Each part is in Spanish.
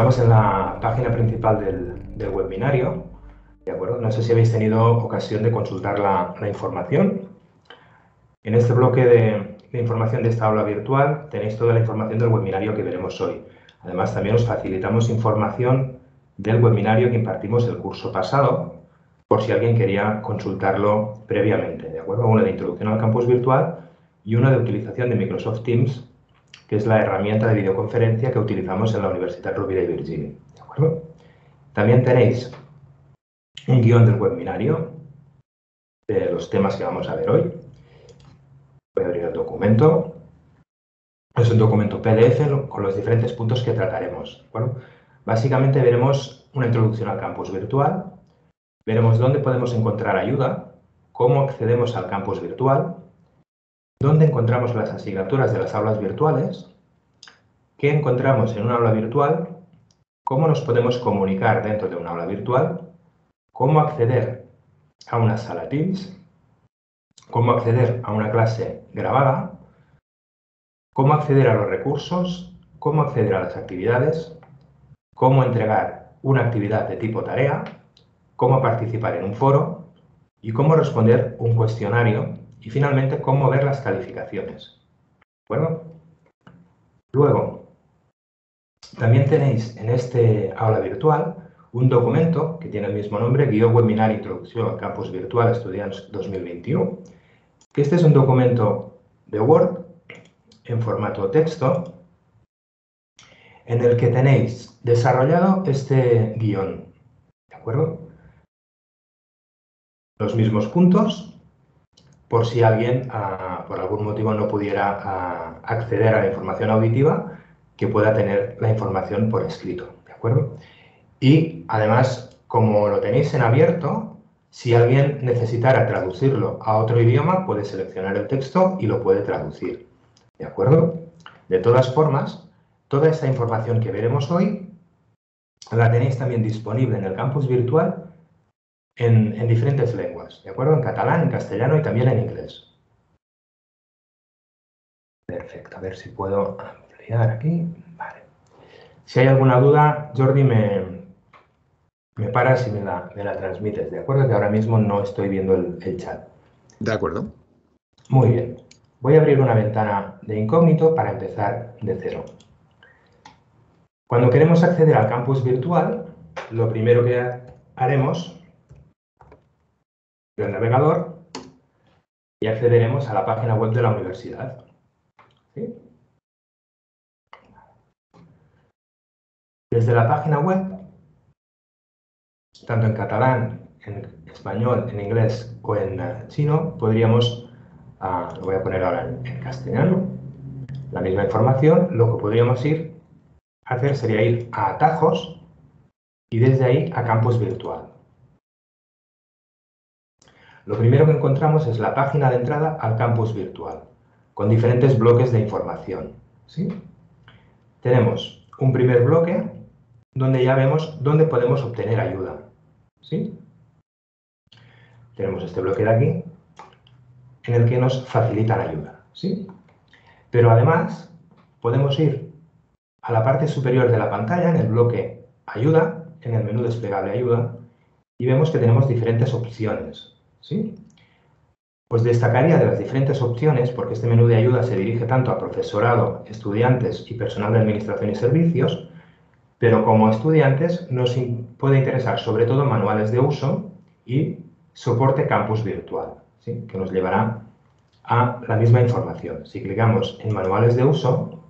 Estamos en la página principal del webinario, ¿de acuerdo? No sé si habéis tenido ocasión de consultar la información. En este bloque de información de esta aula virtual tenéis toda la información del webinario que veremos hoy. Además, también os facilitamos información del webinario que impartimos el curso pasado, por si alguien quería consultarlo previamente, ¿de acuerdo? Una de introducción al campus virtual y una de utilización de Microsoft Teams, que es la herramienta de videoconferencia que utilizamos en la Universidad Rovira i Virgili, ¿de acuerdo? También tenéis un guión del webinario de los temas que vamos a ver hoy. Voy a abrir el documento. Es un documento PDF con los diferentes puntos que trataremos, ¿de acuerdo? Básicamente veremos una introducción al campus virtual, veremos dónde podemos encontrar ayuda, cómo accedemos al campus virtual, dónde encontramos las asignaturas de las aulas virtuales, qué encontramos en una aula virtual, cómo nos podemos comunicar dentro de una aula virtual, cómo acceder a una sala Teams, cómo acceder a una clase grabada, cómo acceder a los recursos, cómo acceder a las actividades, cómo entregar una actividad de tipo tarea, cómo participar en un foro y cómo responder un cuestionario y finalmente cómo ver las calificaciones. ¿De acuerdo? Luego, también tenéis en este aula virtual un documento que tiene el mismo nombre, Guió Webinar Introducción al Campus Virtual Estudiants 2021, que este es un documento de Word en formato texto en el que tenéis desarrollado este guión, ¿de acuerdo? Los mismos puntos, por si alguien por algún motivo no pudiera acceder a la información auditiva, que pueda tener la información por escrito, ¿de acuerdo? Y además, como lo tenéis en abierto, si alguien necesitara traducirlo a otro idioma, puede seleccionar el texto y lo puede traducir, ¿de acuerdo? De todas formas, toda esta información que veremos hoy la tenéis también disponible en el campus virtual en diferentes lenguas, ¿de acuerdo? En catalán, en castellano y también en inglés. Perfecto, a ver si puedo ampliar aquí. Vale. Si hay alguna duda, Jordi, me paras y me la transmites, ¿de acuerdo? Que ahora mismo no estoy viendo el chat. De acuerdo. Muy bien. Voy a abrir una ventana de incógnito para empezar de cero. Cuando queremos acceder al campus virtual, lo primero que haremos es el navegador y accederemos a la página web de la universidad. ¿Sí? Desde la página web, tanto en catalán, en español, en inglés o en chino, podríamos, lo voy a poner ahora en castellano, la misma información, lo que podríamos hacer sería ir a atajos y desde ahí a campus virtual. Lo primero que encontramos es la página de entrada al campus virtual, con diferentes bloques de información, ¿sí? Tenemos un primer bloque donde ya vemos dónde podemos obtener ayuda, ¿sí? Tenemos este bloque de aquí en el que nos facilitan ayuda, ¿sí? Pero además podemos ir a la parte superior de la pantalla en el bloque Ayuda, en el menú desplegable Ayuda, y vemos que tenemos diferentes opciones, ¿sí? Pues destacaría de las diferentes opciones, porque este menú de ayuda se dirige tanto a profesorado, estudiantes y personal de administración y servicios, pero como estudiantes nos puede interesar sobre todo manuales de uso y soporte campus virtual, ¿sí? Que nos llevará a la misma información. Si clicamos en manuales de uso,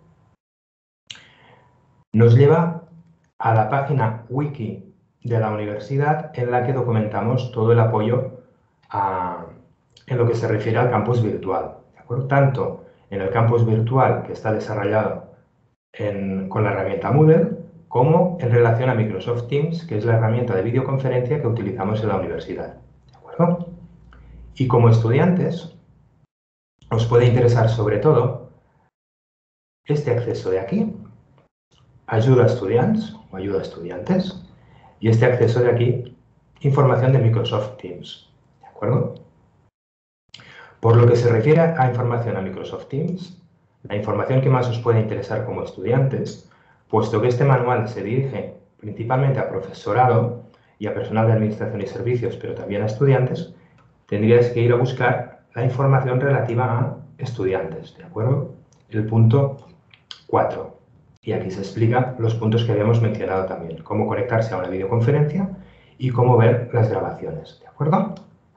nos lleva a la página wiki de la universidad en la que documentamos todo el apoyo en lo que se refiere al campus virtual, ¿de acuerdo? Tanto en el campus virtual que está desarrollado con la herramienta Moodle, como en relación a Microsoft Teams, que es la herramienta de videoconferencia que utilizamos en la universidad, ¿de acuerdo? Y como estudiantes, os puede interesar sobre todo este acceso de aquí, Ayuda a estudiants o ayuda a estudiantes, y este acceso de aquí, información de Microsoft Teams, ¿de acuerdo? Por lo que se refiere a información a Microsoft Teams, la información que más os puede interesar como estudiantes, puesto que este manual se dirige principalmente a profesorado y a personal de administración y servicios, pero también a estudiantes, tendríais que ir a buscar la información relativa a estudiantes, ¿de acuerdo? El punto 4. Y aquí se explican los puntos que habíamos mencionado también, cómo conectarse a una videoconferencia y cómo ver las grabaciones, ¿de acuerdo?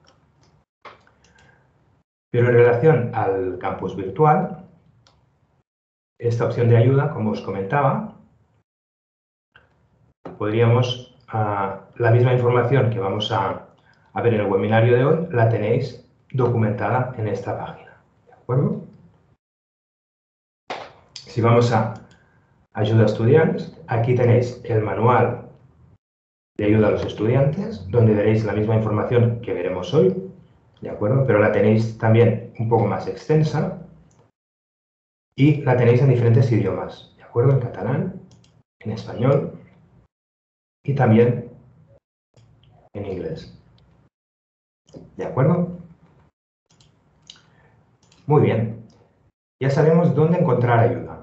Pero en relación al campus virtual, esta opción de ayuda, como os comentaba, podríamos, la misma información que vamos a ver en el webinario de hoy, la tenéis documentada en esta página, ¿de acuerdo? Si vamos a ayuda a estudiantes, aquí tenéis el manual de ayuda a los estudiantes, donde veréis la misma información que veremos hoy, ¿de acuerdo? Pero la tenéis también un poco más extensa y la tenéis en diferentes idiomas, ¿de acuerdo? En catalán, en español y también en inglés, ¿de acuerdo? Muy bien, ya sabemos dónde encontrar ayuda.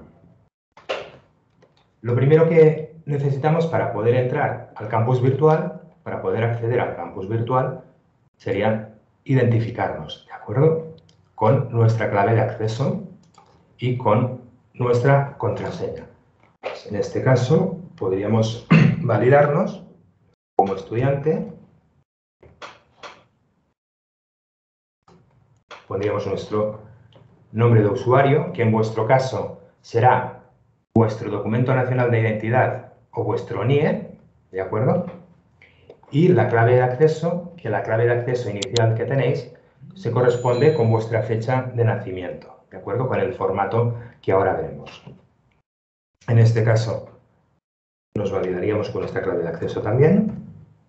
Lo primero que necesitamos para poder entrar al campus virtual, para poder acceder al campus virtual, sería identificarnos, ¿de acuerdo? Con nuestra clave de acceso y con nuestra contraseña. En este caso, podríamos validarnos como estudiante. Pondríamos nuestro nombre de usuario, que en vuestro caso será vuestro documento nacional de identidad o vuestro NIE, ¿de acuerdo? Y la clave de acceso, que la clave de acceso inicial que tenéis se corresponde con vuestra fecha de nacimiento, ¿de acuerdo? Con el formato que ahora veremos. En este caso, nos validaríamos con nuestra clave de acceso también.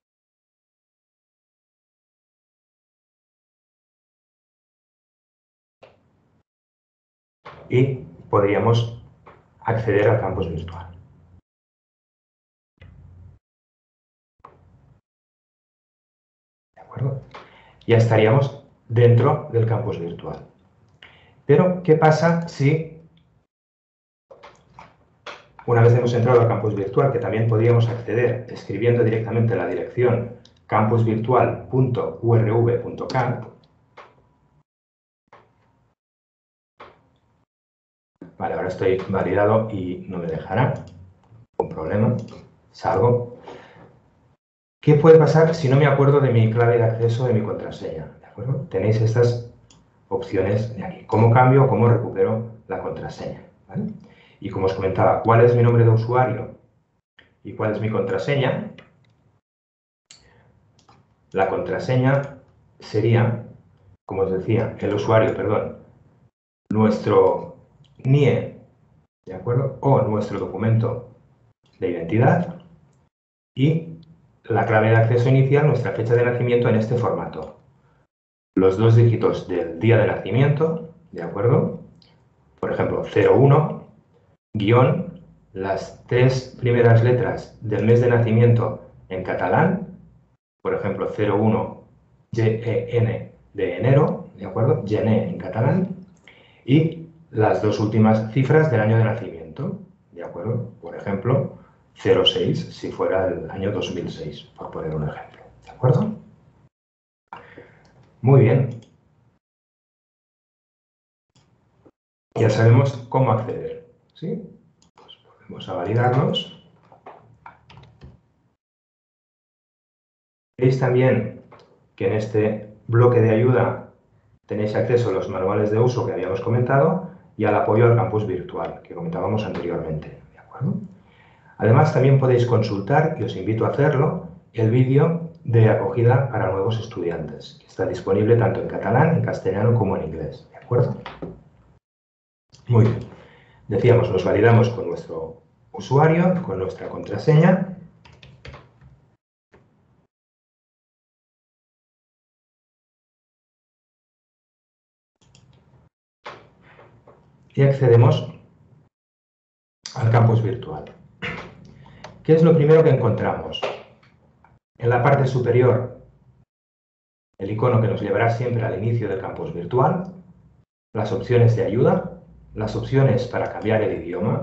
Y podríamos acceder al campus virtual. ¿De acuerdo? Ya estaríamos dentro del campus virtual. Pero, ¿qué pasa si una vez hemos entrado al campus virtual, que también podríamos acceder escribiendo directamente la dirección campusvirtual.urv.cat? Vale, ahora estoy validado y no me dejará. Un problema. Salgo. ¿Qué puede pasar si no me acuerdo de mi clave de acceso, de mi contraseña? ¿De acuerdo? Tenéis estas opciones de aquí. ¿Cómo cambio o cómo recupero la contraseña? ¿Vale? Y como os comentaba, ¿cuál es mi nombre de usuario y cuál es mi contraseña? La contraseña sería, como os decía, el usuario, perdón, nuestro NIE, ¿de acuerdo? O nuestro documento de identidad y la clave de acceso inicial, nuestra fecha de nacimiento en este formato. Los 2 dígitos del día de nacimiento, ¿de acuerdo? Por ejemplo, 01, guión, las 3 primeras letras del mes de nacimiento en catalán, por ejemplo, 01, GEN de enero, ¿de acuerdo? Gené en catalán, y las 2 últimas cifras del año de nacimiento, ¿de acuerdo? Por ejemplo, 06, si fuera el año 2006, por poner un ejemplo, ¿de acuerdo? Muy bien. Ya sabemos cómo acceder, ¿sí? Pues volvemos a validarnos. Veis también que en este bloque de ayuda tenéis acceso a los manuales de uso que habíamos comentado y al apoyo al campus virtual, que comentábamos anteriormente, ¿de acuerdo? Además, también podéis consultar, y os invito a hacerlo, el vídeo de acogida para nuevos estudiantes, que está disponible tanto en catalán, en castellano como en inglés, ¿de acuerdo? Muy bien. Decíamos, nos validamos con nuestro usuario, con nuestra contraseña. Y accedemos al campus virtual. ¿Qué es lo primero que encontramos? En la parte superior, el icono que nos llevará siempre al inicio del campus virtual, las opciones de ayuda, las opciones para cambiar el idioma,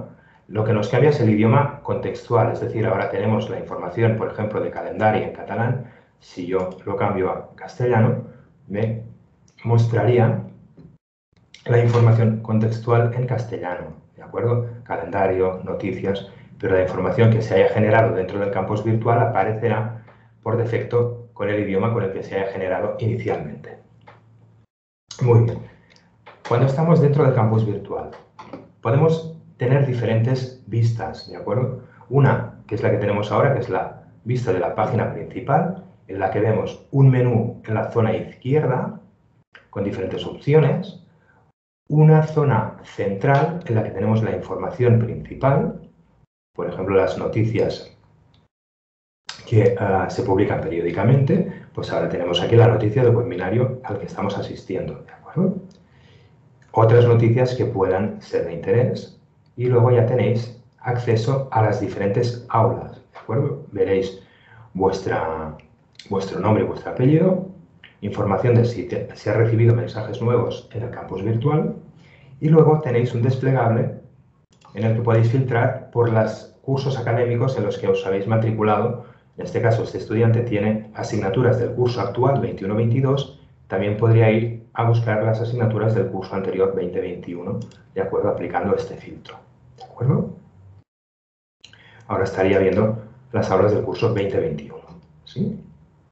Lo que nos cambia es el idioma contextual, es decir, ahora tenemos la información, por ejemplo, de calendario en catalán. Si yo lo cambio a castellano, me mostraría la información contextual en castellano, ¿de acuerdo? Calendario, noticias, pero la información que se haya generado dentro del campus virtual aparecerá por defecto con el idioma con el que se haya generado inicialmente. Muy bien. Cuando estamos dentro del campus virtual, podemos tener diferentes vistas, ¿de acuerdo? Una, que es la que tenemos ahora, que es la vista de la página principal, en la que vemos un menú en la zona izquierda con diferentes opciones, una zona central en la que tenemos la información principal, por ejemplo, las noticias que se publican periódicamente, pues ahora tenemos aquí la noticia del webinario al que estamos asistiendo, ¿de acuerdo? Otras noticias que puedan ser de interés y luego ya tenéis acceso a las diferentes aulas, ¿de acuerdo? Veréis vuestro nombre y vuestro apellido, información de si ha recibido mensajes nuevos en el campus virtual y luego tenéis un desplegable en el que podéis filtrar por los cursos académicos en los que os habéis matriculado. En este caso, este estudiante tiene asignaturas del curso actual 21-22, también podría ir a buscar las asignaturas del curso anterior 2021, ¿de acuerdo? Aplicando este filtro, ¿de acuerdo? Ahora estaría viendo las aulas del curso 2021, ¿sí?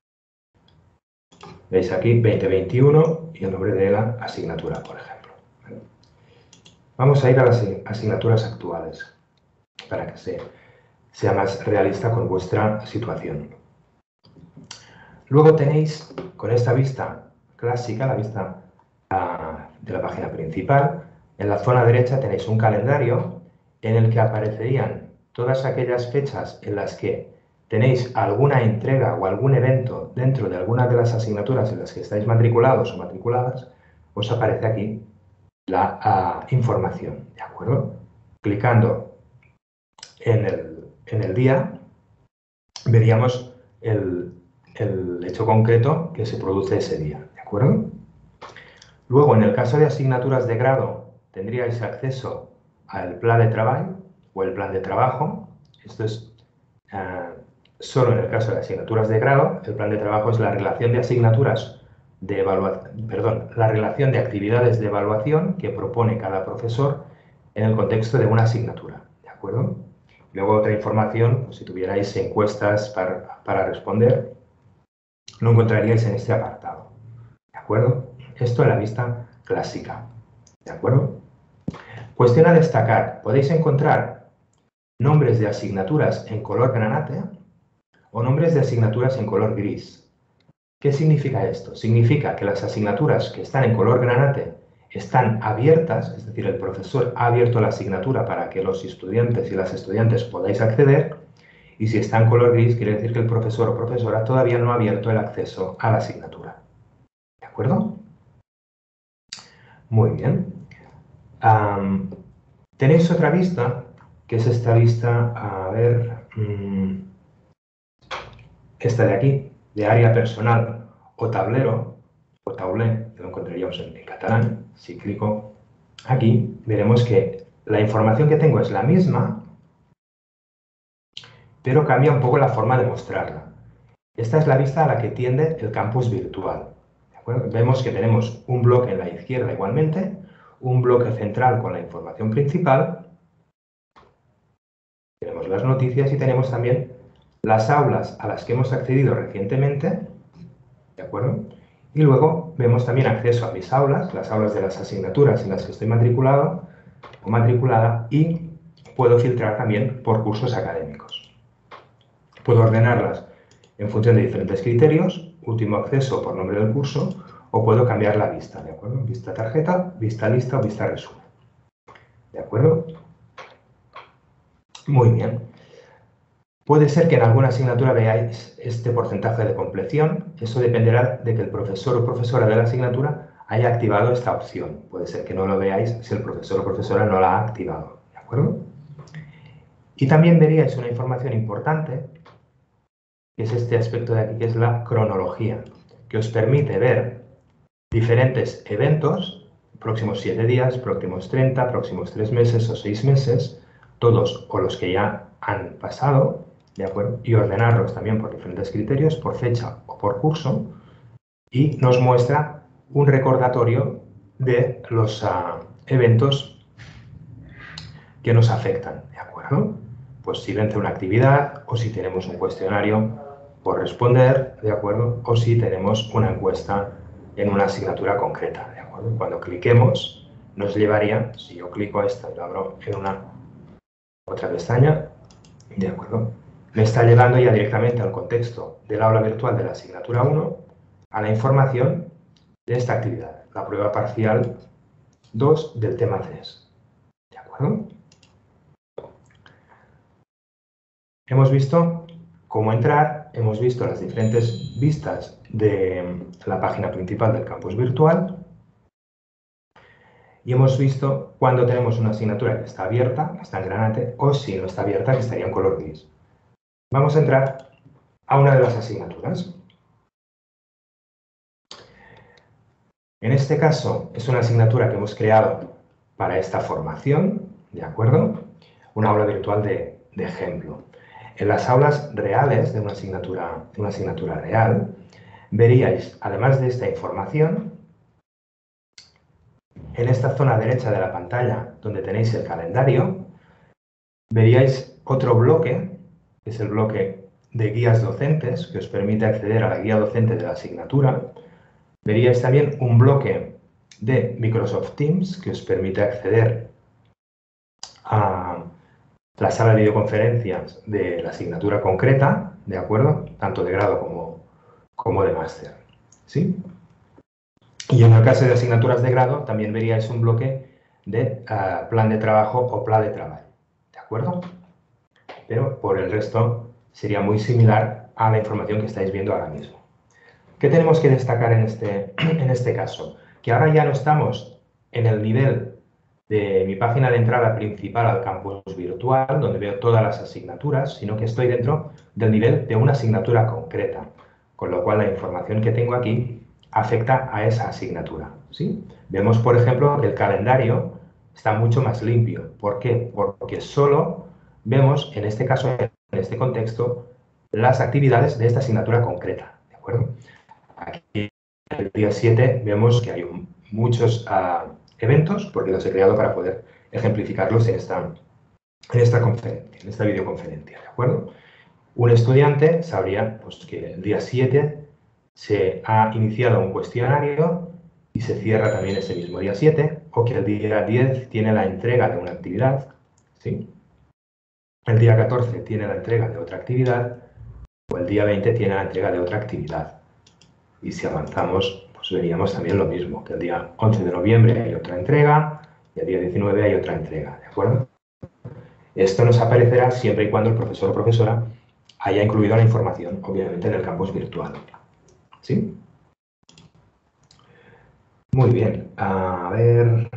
Veis aquí 2021 y el nombre de la asignatura, por ejemplo. Vamos a ir a las asignaturas actuales para que sea más realista con vuestra situación. Luego tenéis, con esta vista clásica, la vista de la página principal, en la zona derecha tenéis un calendario en el que aparecerían todas aquellas fechas en las que tenéis alguna entrega o algún evento dentro de alguna de las asignaturas en las que estáis matriculados o matriculadas, os aparece aquí la información, ¿de acuerdo? Clicando en el día, veríamos el hecho concreto que se produce ese día, ¿de acuerdo? Luego, en el caso de asignaturas de grado, tendríais acceso al plan de trabajo o el plan de trabajo. Esto es solo en el caso de asignaturas de grado. El plan de trabajo es la relación de asignaturas la relación de actividades de evaluación que propone cada profesor en el contexto de una asignatura, ¿de acuerdo? Luego otra información, pues, si tuvierais encuestas para responder, lo encontraríais en este apartado, ¿de acuerdo? Esto en la vista clásica, ¿de acuerdo? Cuestión a destacar, podéis encontrar nombres de asignaturas en color granate o nombres de asignaturas en color gris. ¿Qué significa esto? Significa que las asignaturas que están en color granate están abiertas, es decir, el profesor ha abierto la asignatura para que los estudiantes y las estudiantes podáis acceder, y si está en color gris quiere decir que el profesor o profesora todavía no ha abierto el acceso a la asignatura. ¿De acuerdo? Muy bien. Tenéis otra vista, que es esta vista, a ver, esta de aquí, de área personal o tablero, o taulé, que lo encontraríamos en catalán. Si clico aquí, veremos que la información que tengo es la misma, pero cambia un poco la forma de mostrarla. Esta es la vista a la que tiende el campus virtual, ¿de acuerdo? Vemos que tenemos un bloque en la izquierda igualmente, un bloque central con la información principal, tenemos las noticias y tenemos también las aulas a las que hemos accedido recientemente, ¿de acuerdo? Y luego vemos también acceso a mis aulas, las aulas de las asignaturas en las que estoy matriculado o matriculada, y puedo filtrar también por cursos académicos. Puedo ordenarlas en función de diferentes criterios, último acceso por nombre del curso, o puedo cambiar la vista, ¿de acuerdo? Vista tarjeta, vista lista o vista resumen. ¿De acuerdo? Muy bien. Puede ser que en alguna asignatura veáis este porcentaje de compleción. Eso dependerá de que el profesor o profesora de la asignatura haya activado esta opción. Puede ser que no lo veáis si el profesor o profesora no la ha activado. ¿De acuerdo? Y también veríais una información importante, que es este aspecto de aquí, que es la cronología, que os permite ver diferentes eventos, próximos 7 días, próximos 30, próximos 3 meses o 6 meses, todos o los que ya han pasado, ¿de acuerdo? Y ordenarlos también por diferentes criterios, por fecha o por curso, y nos muestra un recordatorio de los eventos que nos afectan, ¿de acuerdo? Pues si vence una actividad o si tenemos un cuestionario por responder, ¿de acuerdo? O si tenemos una encuesta en una asignatura concreta, ¿de acuerdo? Cuando cliquemos, nos llevaría, si yo clico a esta y lo abro en una otra pestaña, ¿de acuerdo? Me está llevando ya directamente al contexto del aula virtual de la asignatura 1, a la información de esta actividad, la prueba parcial 2 del tema 3, ¿de acuerdo? Hemos visto cómo entrar, hemos visto las diferentes vistas de la página principal del campus virtual y hemos visto cuando tenemos una asignatura que está abierta, que está en granate, o si no está abierta, que estaría en color gris. Vamos a entrar a una de las asignaturas. En este caso, es una asignatura que hemos creado para esta formación, ¿de acuerdo? Una aula virtual de ejemplo. En las aulas reales de una asignatura real, veríais, además de esta información, en esta zona derecha de la pantalla, donde tenéis el calendario, veríais otro bloque, que es el bloque de guías docentes, que os permite acceder a la guía docente de la asignatura. Veríais también un bloque de Microsoft Teams, que os permite acceder a la sala de videoconferencias de la asignatura concreta, ¿de acuerdo? Tanto de grado como de máster, ¿sí? Y en el caso de asignaturas de grado, también veríais un bloque de plan de trabajo o plan de trabajo, ¿de acuerdo? Pero por el resto sería muy similar a la información que estáis viendo ahora mismo. ¿Qué tenemos que destacar en este caso? Que ahora ya no estamos en el nivel de mi página de entrada principal al campus virtual, donde veo todas las asignaturas, sino que estoy dentro del nivel de una asignatura concreta, con lo cual la información que tengo aquí afecta a esa asignatura, ¿sí? Vemos, por ejemplo, que el calendario está mucho más limpio. ¿Por qué? Porque solo vemos, en este caso, en este contexto, las actividades de esta asignatura concreta, ¿de acuerdo? Aquí, el día 7, vemos que hay muchos eventos, porque los he creado para poder ejemplificarlos en esta conferencia, en esta videoconferencia, ¿de acuerdo? Un estudiante sabría pues, que el día 7 se ha iniciado un cuestionario y se cierra también ese mismo día 7, o que el día 10 tiene la entrega de una actividad, ¿sí? El día 14 tiene la entrega de otra actividad, o el día 20 tiene la entrega de otra actividad. Y si avanzamos, pues veríamos también lo mismo, que el día 11 de noviembre hay otra entrega y el día 19 hay otra entrega, ¿de acuerdo? Esto nos aparecerá siempre y cuando el profesor o profesora haya incluido la información, obviamente, en el campus virtual. ¿Sí? Muy bien. A ver...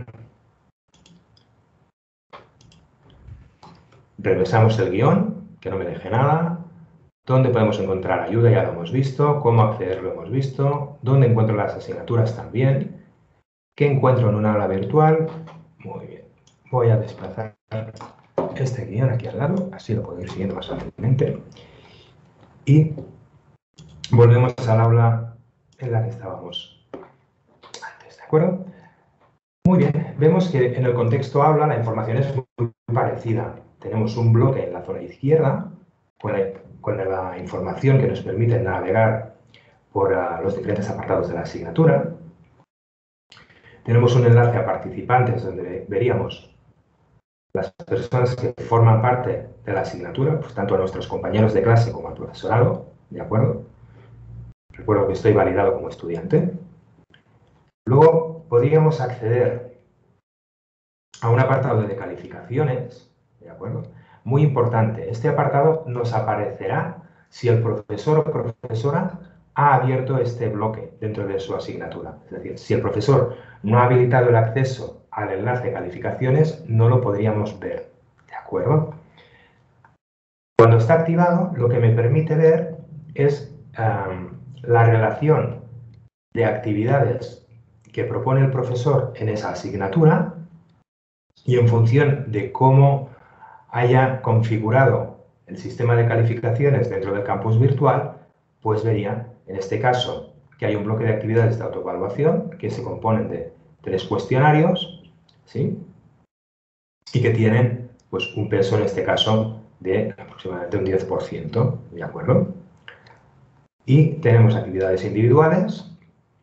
Revisamos el guión, que no me deje nada. ¿Dónde podemos encontrar ayuda? Ya lo hemos visto. ¿Cómo acceder? Lo hemos visto. ¿Dónde encuentro las asignaturas? También. ¿Qué encuentro en un aula virtual? Muy bien. Voy a desplazar este guión aquí al lado, así lo puedo ir siguiendo más fácilmente. Y volvemos al aula en la que estábamos antes, ¿de acuerdo? Muy bien, vemos que en el contexto aula la información es muy parecida. Tenemos un bloque en la zona izquierda con la información que nos permite navegar por los diferentes apartados de la asignatura. Tenemos un enlace a participantes donde veríamos las personas que forman parte de la asignatura, pues tanto a nuestros compañeros de clase como al profesorado, ¿de acuerdo? Recuerdo que estoy validado como estudiante. Luego podríamos acceder a un apartado de calificaciones, ¿de acuerdo? Muy importante, este apartado nos aparecerá si el profesor o profesora ha abierto este bloque dentro de su asignatura. Es decir, si el profesor no ha habilitado el acceso al enlace de calificaciones, no lo podríamos ver, ¿de acuerdo? Cuando está activado, lo que me permite ver es la relación de actividades que propone el profesor en esa asignatura y en función de cómo haya configurado el sistema de calificaciones dentro del campus virtual, pues vería, en este caso, que hay un bloque de actividades de autoevaluación que se componen de 3 cuestionarios, ¿sí? Y que tienen pues, un peso, en este caso, de aproximadamente un 10%, ¿de acuerdo? Y tenemos actividades individuales,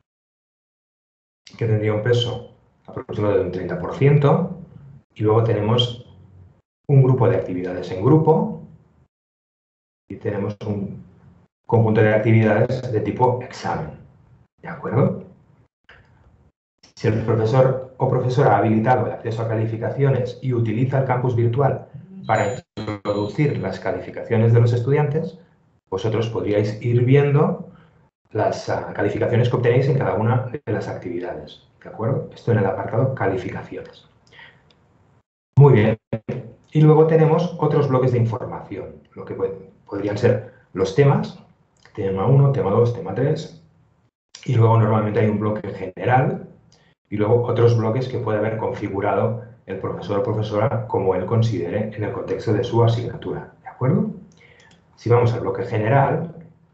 que tendría un peso aproximado de un 30%, y luego tenemos un grupo de actividades en grupo, y tenemos un conjunto de actividades de tipo examen, ¿de acuerdo? Si el profesor o profesora ha habilitado el acceso a calificaciones y utiliza el campus virtual para introducir las calificaciones de los estudiantes, vosotros podríais ir viendo las calificaciones que obtenéis en cada una de las actividades, ¿de acuerdo? Esto en el apartado calificaciones. Muy bien. Y luego tenemos otros bloques de información, lo que podrían ser los temas, tema 1, tema 2, tema 3, y luego normalmente hay un bloque general y luego otros bloques que puede haber configurado el profesor o profesora como él considere en el contexto de su asignatura, ¿de acuerdo? Si vamos al bloque general,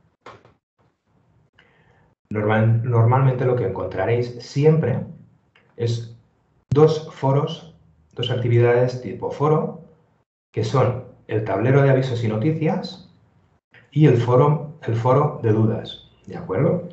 normalmente lo que encontraréis siempre es 2 foros, 2 actividades tipo foro, que son el tablero de avisos y noticias y el foro de dudas, ¿de acuerdo?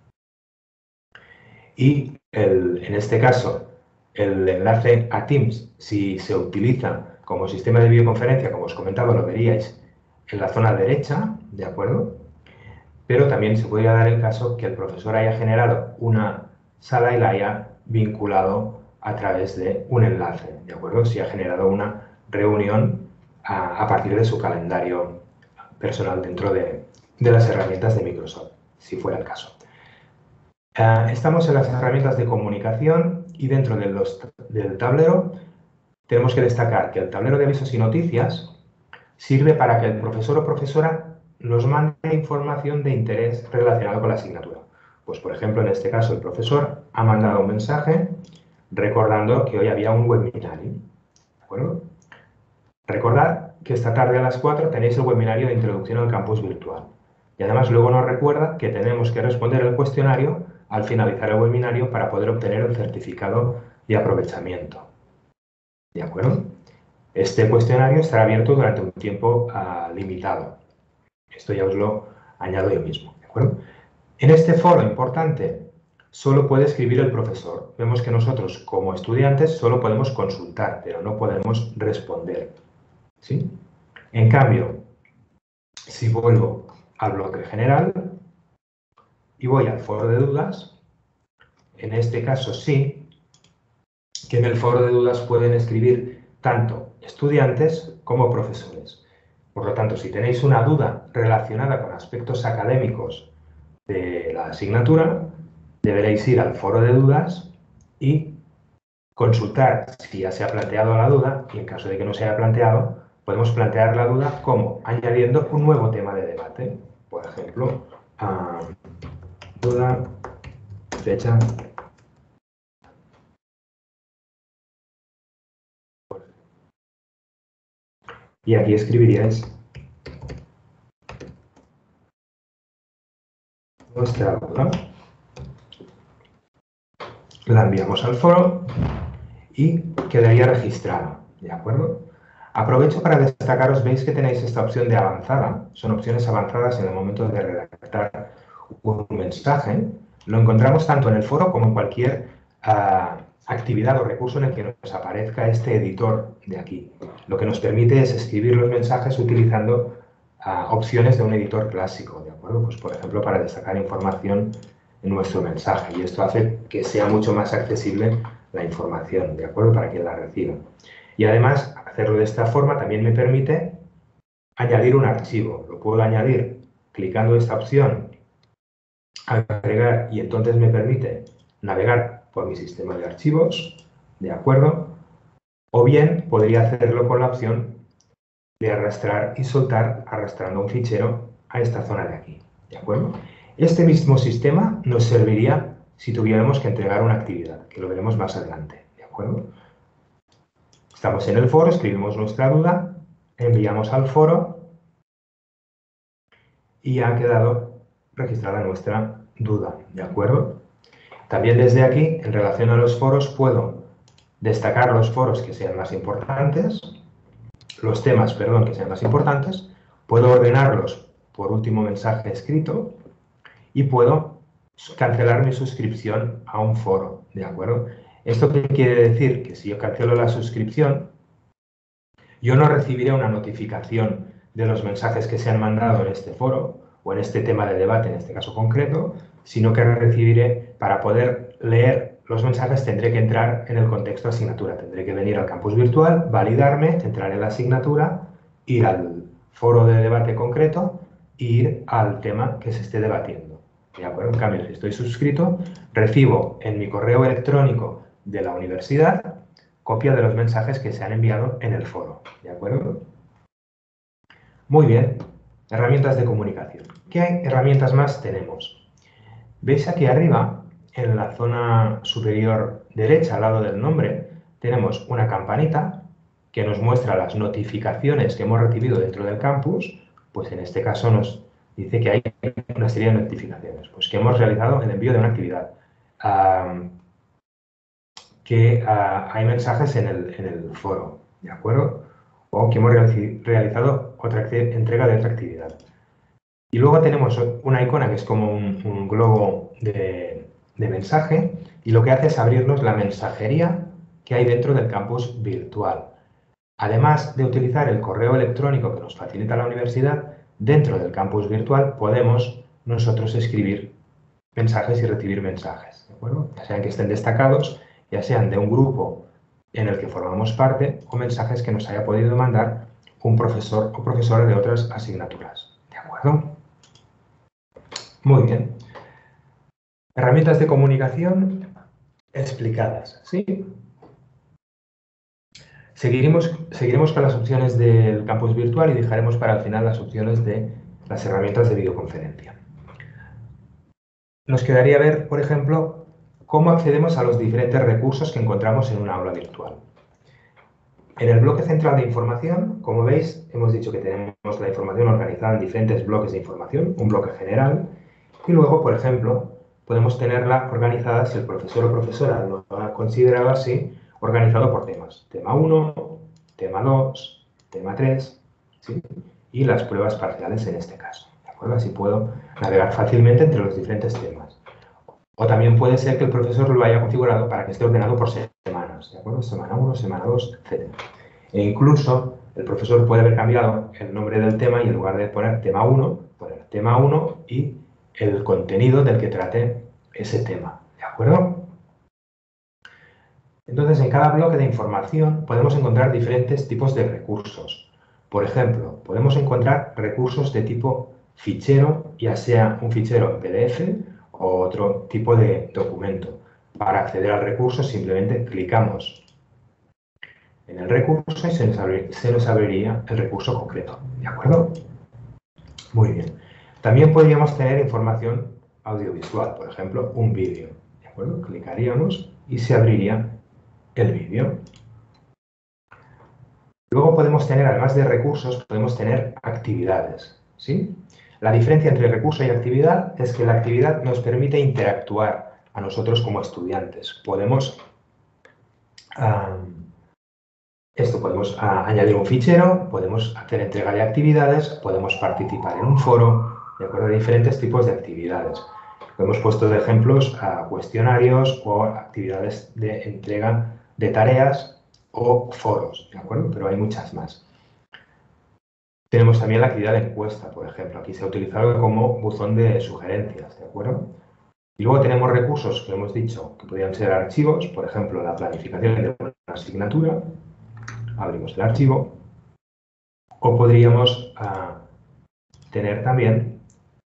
Y en este caso, el enlace a Teams, si se utiliza como sistema de videoconferencia, como os comentaba, lo veríais en la zona derecha, ¿de acuerdo? Pero también se podría dar el caso que el profesor haya generado una sala y la haya vinculado a través de un enlace, ¿de acuerdo? Si ha generado una reunión a partir de su calendario personal dentro de las herramientas de Microsoft, si fuera el caso. Estamos en las herramientas de comunicación y dentro del tablero tenemos que destacar que el tablero de avisos y noticias sirve para que el profesor o profesora nos mande información de interés relacionado con la asignatura. Pues, por ejemplo, en este caso, el profesor ha mandado un mensaje recordando que hoy había un webinario. ¿De acuerdo? Recordad que esta tarde a las 4 tenéis el webinario de introducción al campus virtual. Y además luego nos recuerda que tenemos que responder el cuestionario al finalizar el webinario para poder obtener el certificado de aprovechamiento. ¿De acuerdo? Este cuestionario estará abierto durante un tiempo limitado. Esto ya os lo añado yo mismo, ¿de acuerdo? En este foro importante solo puede escribir el profesor. Vemos que nosotros como estudiantes solo podemos consultar, pero no podemos responder, ¿sí? En cambio, si vuelvo al bloque general y voy al foro de dudas, en este caso sí, que en el foro de dudas pueden escribir tanto estudiantes como profesores. Por lo tanto, si tenéis una duda relacionada con aspectos académicos de la asignatura, deberéis ir al foro de dudas y consultar si ya se ha planteado la duda y en caso de que no se haya planteado, podemos plantear la duda como añadiendo un nuevo tema de debate. Por ejemplo, duda, fecha. Y aquí escribiríais nuestra duda. La enviamos al foro y quedaría registrada, ¿de acuerdo? Aprovecho para destacaros, veis que tenéis esta opción de avanzada, son opciones avanzadas en el momento de redactar un mensaje. Lo encontramos tanto en el foro como en cualquier actividad o recurso en el que nos aparezca este editor de aquí. Lo que nos permite es escribir los mensajes utilizando opciones de un editor clásico, ¿de acuerdo? Pues, por ejemplo, para destacar información en nuestro mensaje, y esto hace que sea mucho más accesible la información, ¿de acuerdo? Para quien la reciba. Y además, hacerlo de esta forma también me permite añadir un archivo. Lo puedo añadir clicando esta opción, agregar, y entonces me permite navegar por mi sistema de archivos, ¿de acuerdo? O bien podría hacerlo con la opción de arrastrar y soltar arrastrando un fichero a esta zona de aquí, ¿de acuerdo? Este mismo sistema nos serviría si tuviéramos que entregar una actividad, que lo veremos más adelante, ¿de acuerdo? Estamos en el foro, escribimos nuestra duda enviamos al foro y ha quedado registrada nuestra duda, ¿de acuerdo? También desde aquí, en relación a los foros, puedo destacar los foros que sean más importantes, los temas, perdón, que sean más importantes, puedo ordenarlos por último mensaje escrito y puedo cancelar mi suscripción a un foro, ¿de acuerdo? ¿Esto qué quiere decir? Que si yo cancelo la suscripción, yo no recibiré una notificación de los mensajes que se han mandado en este foro o en este tema de debate, en este caso concreto, sino que recibiré, para poder leer los mensajes, tendré que entrar en el contexto asignatura. Tendré que venir al campus virtual, validarme, entrar en la asignatura, ir al foro de debate concreto e ir al tema que se esté debatiendo. ¿De acuerdo? En cambio, si estoy suscrito, recibo en mi correo electrónico de la universidad copia de los mensajes que se han enviado en el foro. ¿De acuerdo? Muy bien. Herramientas de comunicación. ¿Qué herramientas más tenemos? ¿Veis aquí arriba, en la zona superior derecha, al lado del nombre, tenemos una campanita que nos muestra las notificaciones que hemos recibido dentro del campus? Pues en este caso nos dice que hay una serie de notificaciones. Pues que hemos realizado el envío de una actividad. Que hay mensajes en el foro, ¿de acuerdo? O que hemos realizado otra entrega de otra actividad. Y luego tenemos una icona que es como un globo de mensaje y lo que hace es abrirnos la mensajería que hay dentro del campus virtual. Además de utilizar el correo electrónico que nos facilita la universidad, dentro del campus virtual podemos nosotros escribir mensajes y recibir mensajes, ¿de acuerdo? Ya sean que estén destacados, ya sean de un grupo en el que formamos parte o mensajes que nos haya podido mandar un profesor o profesora de otras asignaturas, ¿de acuerdo? Muy bien. Herramientas de comunicación explicadas, ¿sí? Seguiremos con las opciones del campus virtual y dejaremos para el final las opciones de las herramientas de videoconferencia. Nos quedaría ver, por ejemplo, cómo accedemos a los diferentes recursos que encontramos en una aula virtual. En el bloque central de información, como veis, hemos dicho que tenemos la información organizada en diferentes bloques de información, un bloque general, y luego, por ejemplo, podemos tenerla organizada, si el profesor o profesora lo ha considerado así, organizado por temas. Tema 1, tema 2, tema 3, ¿sí? Y las pruebas parciales en este caso. ¿De acuerdo? Así puedo navegar fácilmente entre los diferentes temas. O también puede ser que el profesor lo haya configurado para que esté ordenado por semanas, ¿de acuerdo? Semana 1, semana 2, etc. E incluso el profesor puede haber cambiado el nombre del tema y en lugar de poner tema 1, poner tema 1 y el contenido del que trate ese tema, ¿de acuerdo? Entonces, en cada bloque de información podemos encontrar diferentes tipos de recursos. Por ejemplo, podemos encontrar recursos de tipo fichero, ya sea un fichero PDF o otro tipo de documento. Para acceder al recurso simplemente clicamos en el recurso y se nos abriría el recurso concreto, ¿de acuerdo? Muy bien. También podríamos tener información audiovisual, por ejemplo, un vídeo, ¿de acuerdo? Clicaríamos y se abriría el vídeo. Luego podemos tener, además de recursos, podemos tener actividades, ¿sí? La diferencia entre recurso y actividad es que la actividad nos permite interactuar a nosotros como estudiantes. Podemos añadir un fichero, podemos hacer entrega de actividades, podemos participar en un foro, de acuerdo a diferentes tipos de actividades. Hemos puesto de ejemplos a cuestionarios o actividades de entrega de tareas o foros, ¿de acuerdo? Pero hay muchas más. Tenemos también la actividad de encuesta, por ejemplo. Aquí se ha utilizado como buzón de sugerencias, ¿de acuerdo? Y luego tenemos recursos que hemos dicho que podrían ser archivos, por ejemplo, la planificación de una asignatura. Abrimos el archivo. O podríamos tener también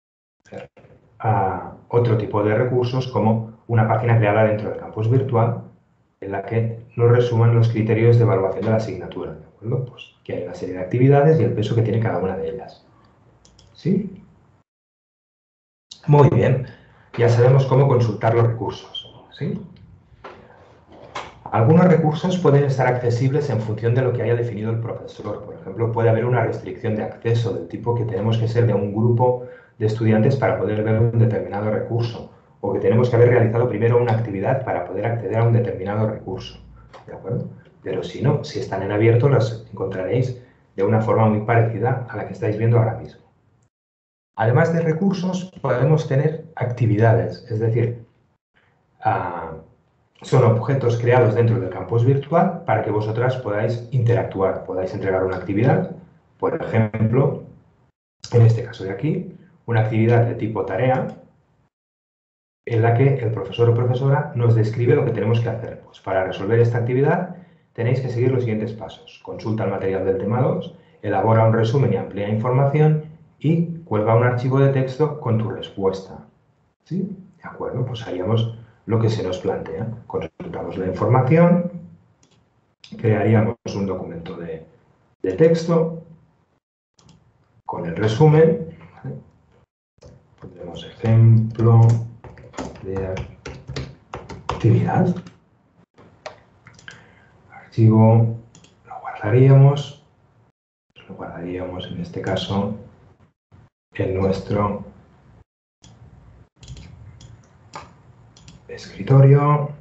otro tipo de recursos como una página creada dentro del campus virtual en la que nos resuman los criterios de evaluación de la asignatura, ¿de acuerdo? Pues que hay una serie de actividades y el peso que tiene cada una de ellas. ¿Sí? Muy bien. Ya sabemos cómo consultar los recursos. ¿Sí? Algunos recursos pueden estar accesibles en función de lo que haya definido el profesor. Por ejemplo, puede haber una restricción de acceso del tipo que tenemos que ser de un grupo de estudiantes para poder ver un determinado recurso, o que tenemos que haber realizado primero una actividad para poder acceder a un determinado recurso. ¿De acuerdo? Pero si no, si están en abierto, las encontraréis de una forma muy parecida a la que estáis viendo ahora mismo. Además de recursos, podemos tener actividades, es decir, son objetos creados dentro del campus virtual para que vosotras podáis interactuar, podáis entregar una actividad, por ejemplo, en este caso de aquí, una actividad de tipo tarea, en la que el profesor o profesora nos describe lo que tenemos que hacer. Pues para resolver esta actividad tenéis que seguir los siguientes pasos. Consulta el material del tema 2, elabora un resumen y amplía información y cuelga un archivo de texto con tu respuesta. ¿Sí? De acuerdo, pues haríamos lo que se nos plantea. Consultamos la información, crearíamos un documento de texto con el resumen. Pondremos ejemplo de actividad. Archivo lo guardaríamos en este caso en nuestro escritorio.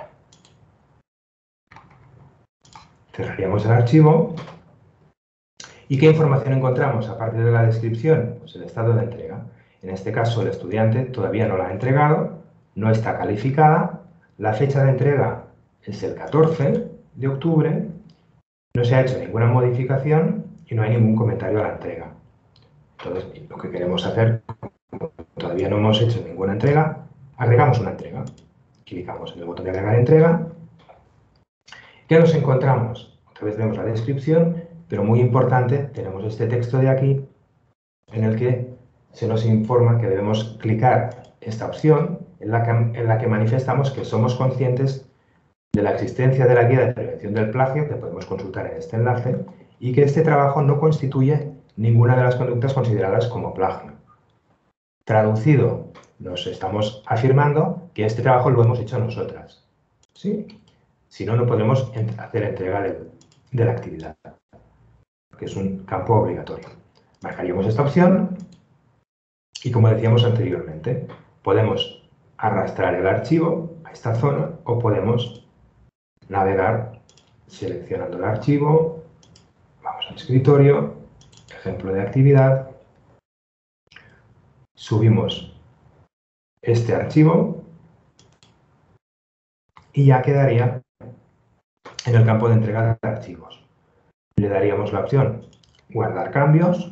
Cerraríamos el archivo. ¿Y qué información encontramos aparte de la descripción? Pues el estado de entrega. En este caso, el estudiante todavía no la ha entregado, no está calificada, la fecha de entrega es el 14 de octubre, no se ha hecho ninguna modificación y no hay ningún comentario a la entrega. Entonces, lo que queremos hacer, como todavía no hemos hecho ninguna entrega, agregamos una entrega. Clicamos en el botón de agregar entrega. ¿Qué nos encontramos? Otra vez vemos la descripción, pero muy importante, tenemos este texto de aquí en el que se nos informa que debemos clicar esta opción en la que manifestamos que somos conscientes de la existencia de la guía de prevención del plagio, que podemos consultar en este enlace, y que este trabajo no constituye ninguna de las conductas consideradas como plagio. Traducido, nos estamos afirmando que este trabajo lo hemos hecho nosotras. ¿Sí? Si no, no podemos hacer entrega de la actividad, porque es un campo obligatorio. Marcaríamos esta opción y, como decíamos anteriormente, podemos arrastrar el archivo a esta zona o podemos navegar seleccionando el archivo, vamos al escritorio, ejemplo de actividad, subimos este archivo y ya quedaría en el campo de entrega de archivos. Le daríamos la opción guardar cambios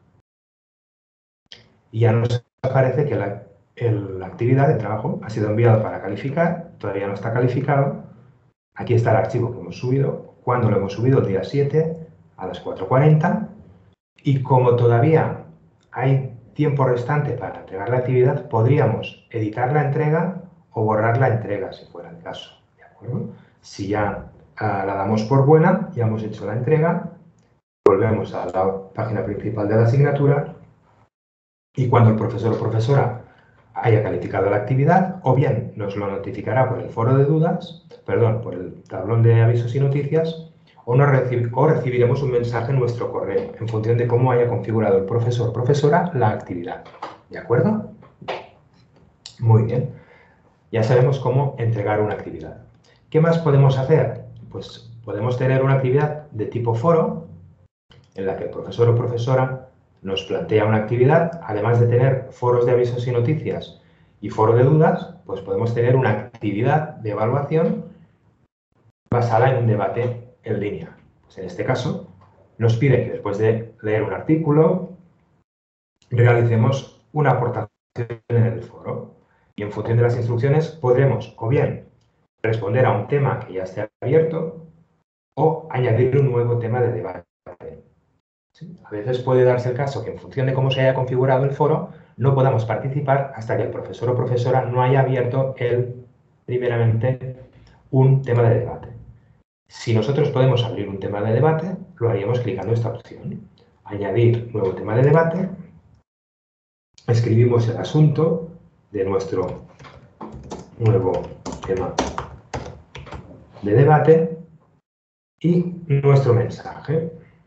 y ya nos aparece que la actividad de trabajo ha sido enviado para calificar, todavía no está calificado. Aquí está el archivo que hemos subido, cuando lo hemos subido, el día 7 a las 4:40, y como todavía hay tiempo restante para entregar la actividad, podríamos editar la entrega o borrar la entrega, si fuera el caso. ¿De acuerdo? Si ya la damos por buena, ya hemos hecho la entrega, volvemos a la página principal de la asignatura y cuando el profesor o profesora haya calificado la actividad, o bien nos lo notificará por el foro de dudas, perdón, por el tablón de avisos y noticias, o recibiremos un mensaje en nuestro correo, en función de cómo haya configurado el profesor o profesora la actividad. ¿De acuerdo? Muy bien. Ya sabemos cómo entregar una actividad. ¿Qué más podemos hacer? Pues podemos tener una actividad de tipo foro, en la que el profesor o profesora nos plantea una actividad. Además de tener foros de avisos y noticias y foro de dudas, pues podemos tener una actividad de evaluación basada en un debate en línea. Pues en este caso, nos pide que después de leer un artículo, realicemos una aportación en el foro. Y en función de las instrucciones podremos o bien responder a un tema que ya esté abierto o añadir un nuevo tema de debate. ¿Sí? A veces puede darse el caso que en función de cómo se haya configurado el foro no podamos participar hasta que el profesor o profesora no haya abierto primeramente un tema de debate. Si nosotros podemos abrir un tema de debate, lo haríamos clicando esta opción. Añadir nuevo tema de debate. Escribimos el asunto de nuestro nuevo tema de debate y nuestro mensaje.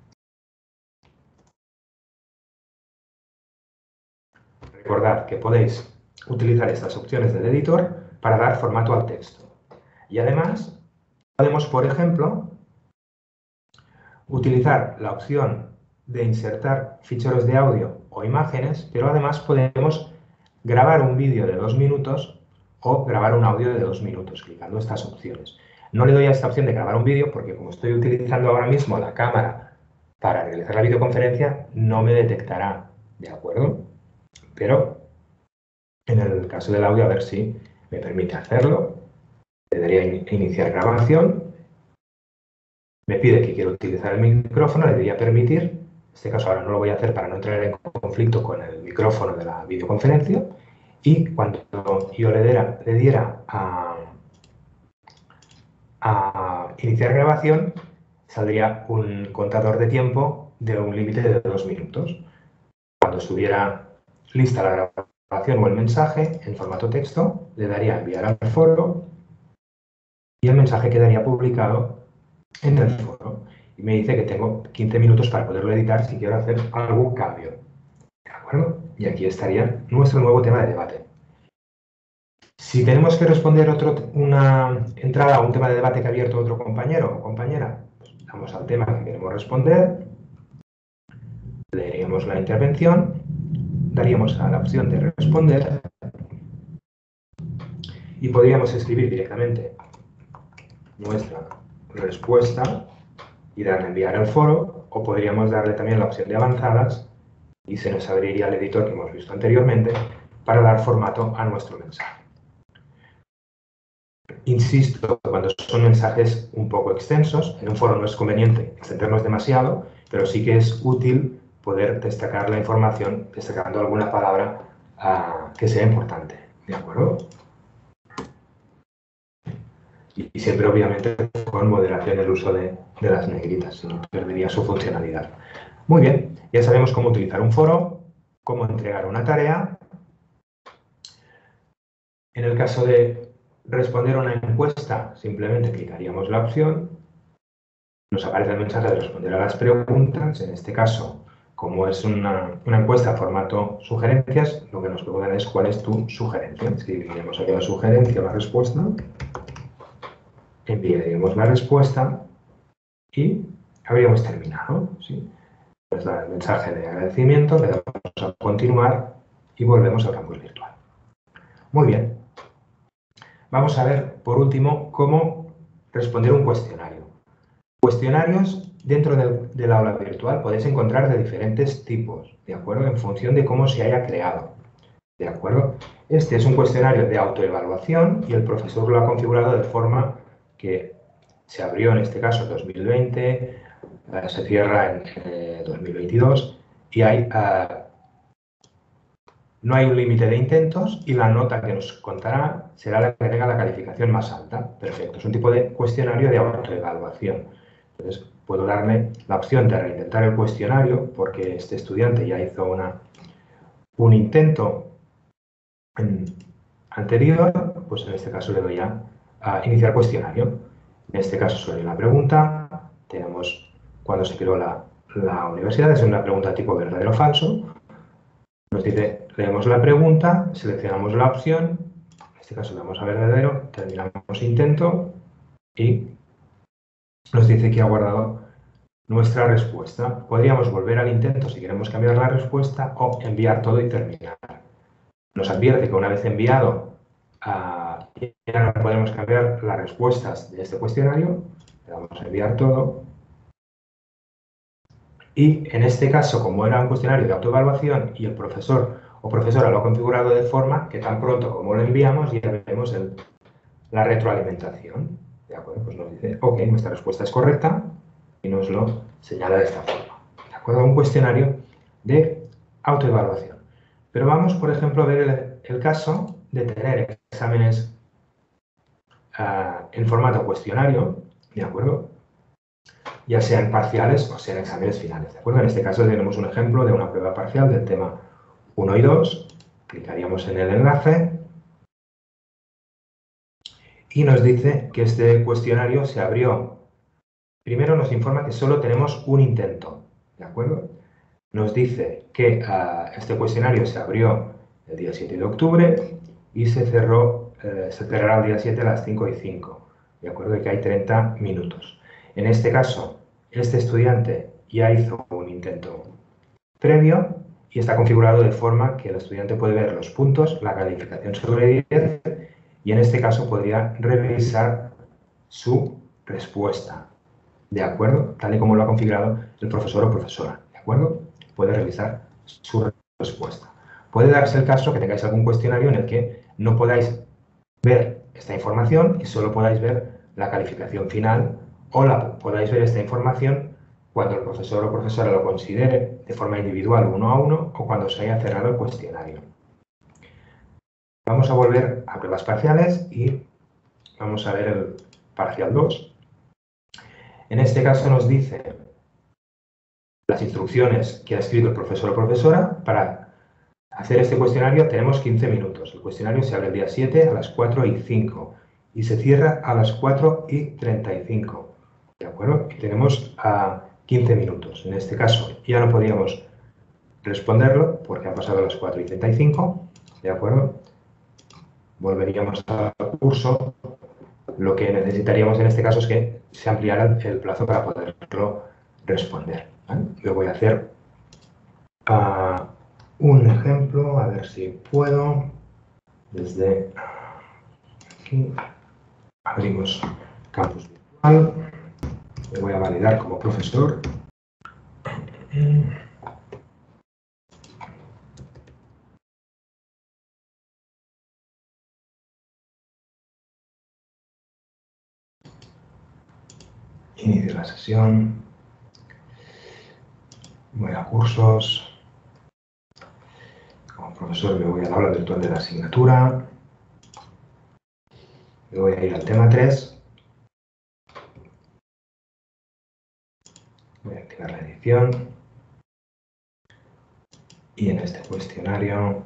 Recordad que podéis utilizar estas opciones del editor para dar formato al texto. Y además, podemos, por ejemplo, utilizar la opción de insertar ficheros de audio o imágenes, pero además podemos grabar un vídeo de 2 minutos o grabar un audio de 2 minutos, clicando estas opciones. No le doy a esta opción de grabar un vídeo porque como estoy utilizando ahora mismo la cámara para realizar la videoconferencia, no me detectará, ¿de acuerdo? Pero en el caso del audio, a ver si me permite hacerlo. Le daría a iniciar grabación. Me pide que quiero utilizar el micrófono, le daría permitir. En este caso ahora no lo voy a hacer para no entrar en conflicto con el micrófono de la videoconferencia. Y cuando yo le diera a iniciar grabación, saldría un contador de tiempo de un límite de 2 minutos. Cuando estuviera lista la grabación o el mensaje en formato texto, le daría a enviar al foro y el mensaje quedaría publicado en el foro. Y me dice que tengo 15 minutos para poderlo editar si quiero hacer algún cambio. ¿De acuerdo? Y aquí estaría nuestro nuevo tema de debate. Si tenemos que responder una entrada a un tema de debate que ha abierto otro compañero o compañera, pues vamos al tema que queremos responder, leeríamos la intervención, daríamos a la opción de responder y podríamos escribir directamente nuestra respuesta y darle a enviar al foro, o podríamos darle también la opción de avanzadas y se nos abriría el editor que hemos visto anteriormente para dar formato a nuestro mensaje. Insisto, cuando son mensajes un poco extensos, en un foro no es conveniente extendernos demasiado, pero sí que es útil poder destacar la información destacando alguna palabra que sea importante. ¿De acuerdo? Y siempre, obviamente, con moderación el uso de las negritas, si no perdería su funcionalidad. Muy bien, ya sabemos cómo utilizar un foro, cómo entregar una tarea. En el caso de responder a una encuesta, simplemente clicaríamos la opción. Nos aparece el mensaje de responder a las preguntas. En este caso, como es una encuesta en formato sugerencias, lo que nos preguntan es cuál es tu sugerencia. Escribiríamos aquí la sugerencia o la respuesta. Enviaríamos la respuesta y habríamos terminado. ¿Sí? Pues el mensaje de agradecimiento, le damos a continuar y volvemos al campus virtual. Muy bien. Vamos a ver, por último, cómo responder un cuestionario. Cuestionarios dentro del aula virtual podéis encontrar de diferentes tipos, ¿de acuerdo? En función de cómo se haya creado, ¿de acuerdo? Este es un cuestionario de autoevaluación y el profesor lo ha configurado de forma que se abrió en este caso en 2020, se cierra en 2022 y no hay un límite de intentos y la nota que nos contará será la que tenga la calificación más alta. Perfecto, es un tipo de cuestionario de autoevaluación. Entonces, puedo darle la opción de reintentar el cuestionario porque este estudiante ya hizo un intento anterior, pues en este caso le doy a iniciar cuestionario. En este caso solo hay una pregunta. Tenemos cuando se creó la universidad, es una pregunta tipo verdadero o falso. Nos dice, leemos la pregunta, seleccionamos la opción, en este caso le damos a verdadero, terminamos intento y nos dice que ha guardado nuestra respuesta. Podríamos volver al intento si queremos cambiar la respuesta o enviar todo y terminar. Nos advierte que una vez enviado ya no podemos cambiar las respuestas de este cuestionario. Le damos a enviar todo. Y en este caso, como era un cuestionario de autoevaluación y el profesor o profesora lo ha configurado de forma que tan pronto como lo enviamos ya vemos la retroalimentación. ¿De acuerdo? Pues nos dice, ok, nuestra respuesta es correcta y nos lo señala de esta forma. ¿De acuerdo? Un cuestionario de autoevaluación. Pero vamos, por ejemplo, a ver el caso de tener exámenes en formato cuestionario, ¿de acuerdo? Ya sean parciales o sean exámenes finales, ¿de acuerdo? En este caso tenemos un ejemplo de una prueba parcial del tema 1 y 2. Clicaríamos en el enlace y nos dice que este cuestionario se abrió. Primero nos informa que solo tenemos un intento, ¿de acuerdo? Nos dice que este cuestionario se abrió el día 7 de octubre y se cerrará el día 7 a las 5:05, ¿de acuerdo? Y que hay 30 minutos. En este caso, este estudiante ya hizo un intento previo y está configurado de forma que el estudiante puede ver los puntos, la calificación sobre 10 y en este caso podría revisar su respuesta, ¿de acuerdo? Tal y como lo ha configurado el profesor o profesora, ¿de acuerdo? Puede revisar su respuesta. Puede darse el caso que tengáis algún cuestionario en el que no podáis ver esta información y solo podáis ver la calificación final o podáis ver esta información cuando el profesor o profesora lo considere de forma individual, 1 a 1, o cuando se haya cerrado el cuestionario. Vamos a volver a pruebas parciales y vamos a ver el parcial 2. En este caso nos dice las instrucciones que ha escrito el profesor o profesora. Para hacer este cuestionario tenemos 15 minutos. El cuestionario se abre el día 7 a las 4:05 y se cierra a las 4:35. ¿De acuerdo? Y tenemos 15 minutos. En este caso ya no podríamos responderlo porque han pasado las 4:35. ¿De acuerdo? Volveríamos al curso. Lo que necesitaríamos en este caso es que se ampliara el plazo para poderlo responder, ¿vale? Yo voy a hacer un ejemplo, a ver si puedo. Desde aquí abrimos Campus Virtual. Me voy a validar como profesor. Inicio la sesión. Voy a cursos. Como profesor me voy al aula virtual de la asignatura. Me voy a ir al tema 3. Voy a activar la edición. Y en este cuestionario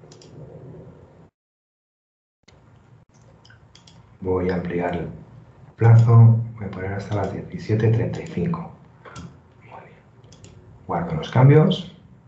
voy a ampliar el plazo. Voy a poner hasta las 17:35. Muy bien. Guardo los cambios.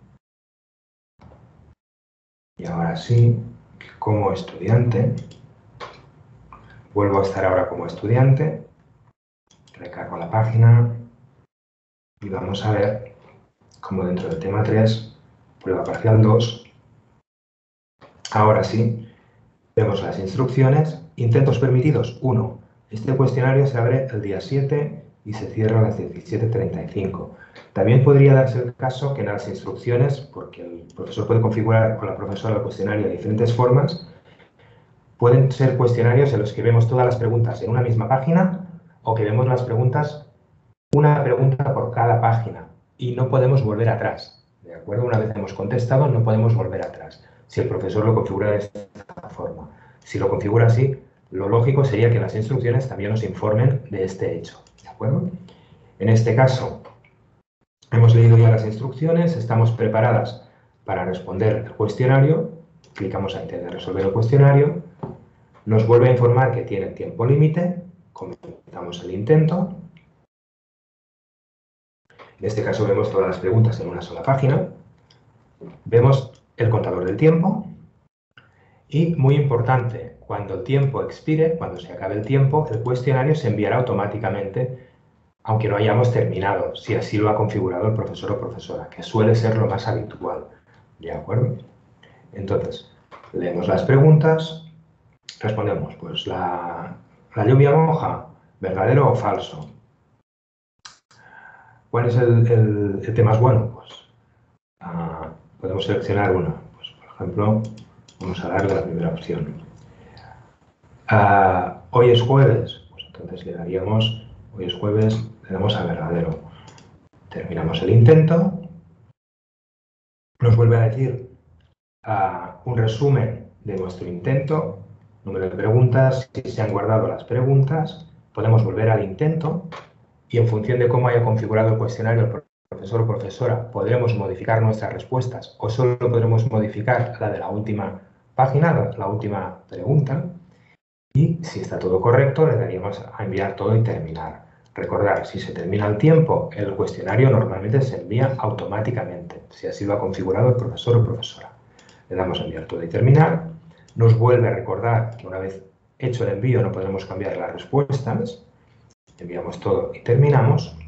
Y ahora sí, como estudiante, vuelvo a estar ahora como estudiante, recargo la página y vamos a ver cómo dentro del tema 3, prueba parcial 2, ahora sí, vemos las instrucciones, intentos permitidos 1. Este cuestionario se abre el día 7 y se cierra a las 17:35. También podría darse el caso que en las instrucciones, porque el profesor puede configurar con la profesora el cuestionario de diferentes formas, pueden ser cuestionarios en los que vemos todas las preguntas en una misma página o que vemos las preguntas, una pregunta por cada página y no podemos volver atrás. ¿De acuerdo? Una vez hemos contestado, no podemos volver atrás. Si el profesor lo configura de esta forma. Si lo configura así, lo lógico sería que las instrucciones también nos informen de este hecho. ¿De acuerdo? En este caso, hemos leído ya las instrucciones, estamos preparadas para responder el cuestionario. Clicamos a intentar resolver el cuestionario. Nos vuelve a informar que tiene tiempo límite, comenzamos el intento. En este caso vemos todas las preguntas en una sola página. Vemos el contador del tiempo y, muy importante, cuando el tiempo expire, cuando se acabe el tiempo, el cuestionario se enviará automáticamente, aunque no hayamos terminado, si así lo ha configurado el profesor o profesora, que suele ser lo más habitual. ¿De acuerdo? Entonces, leemos las preguntas. Respondemos, pues la lluvia moja, ¿verdadero o falso? ¿Cuál es el tema más bueno? Pues podemos seleccionar uno. Pues, por ejemplo, vamos a darle la primera opción. Hoy es jueves, pues entonces le daríamos, hoy es jueves, le damos a verdadero. Terminamos el intento. Nos vuelve a decir un resumen de nuestro intento. Número de preguntas, si se han guardado las preguntas, podemos volver al intento y en función de cómo haya configurado el cuestionario el profesor o profesora, podremos modificar nuestras respuestas o solo podremos modificar la de la última página, la última pregunta. Y si está todo correcto, le daríamos a enviar todo y terminar. Recordar, si se termina el tiempo, el cuestionario normalmente se envía automáticamente, si así lo ha configurado el profesor o profesora. Le damos a enviar todo y terminar. Nos vuelve a recordar que una vez hecho el envío no podremos cambiar las respuestas. Enviamos todo y terminamos.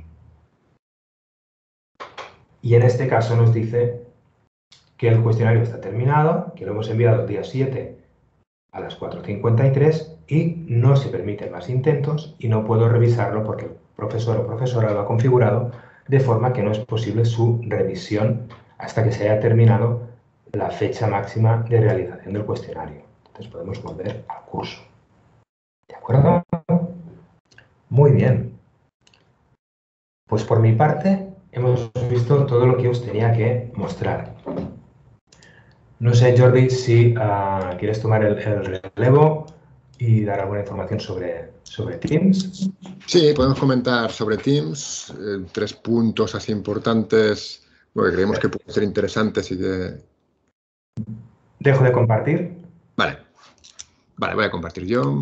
Y en este caso nos dice que el cuestionario está terminado, que lo hemos enviado el día 7 a las 4:53 y no se permiten más intentos y no puedo revisarlo porque el profesor o profesora lo ha configurado de forma que no es posible su revisión hasta que se haya terminado la fecha máxima de realización del cuestionario. Entonces podemos volver al curso. ¿De acuerdo? Muy bien. Pues por mi parte hemos visto todo lo que os tenía que mostrar. No sé, Jordi, si quieres tomar el relevo y dar alguna información sobre Teams. Sí, podemos comentar sobre Teams, 3 puntos así importantes, que creemos que pueden ser interesantes y que... Dejo de compartir. Vale, voy a compartir yo.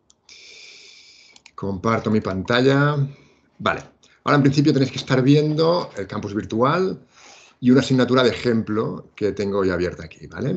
Comparto mi pantalla. Vale, ahora en principio tenéis que estar viendo el campus virtual y una asignatura de ejemplo que tengo ya abierta aquí, ¿vale?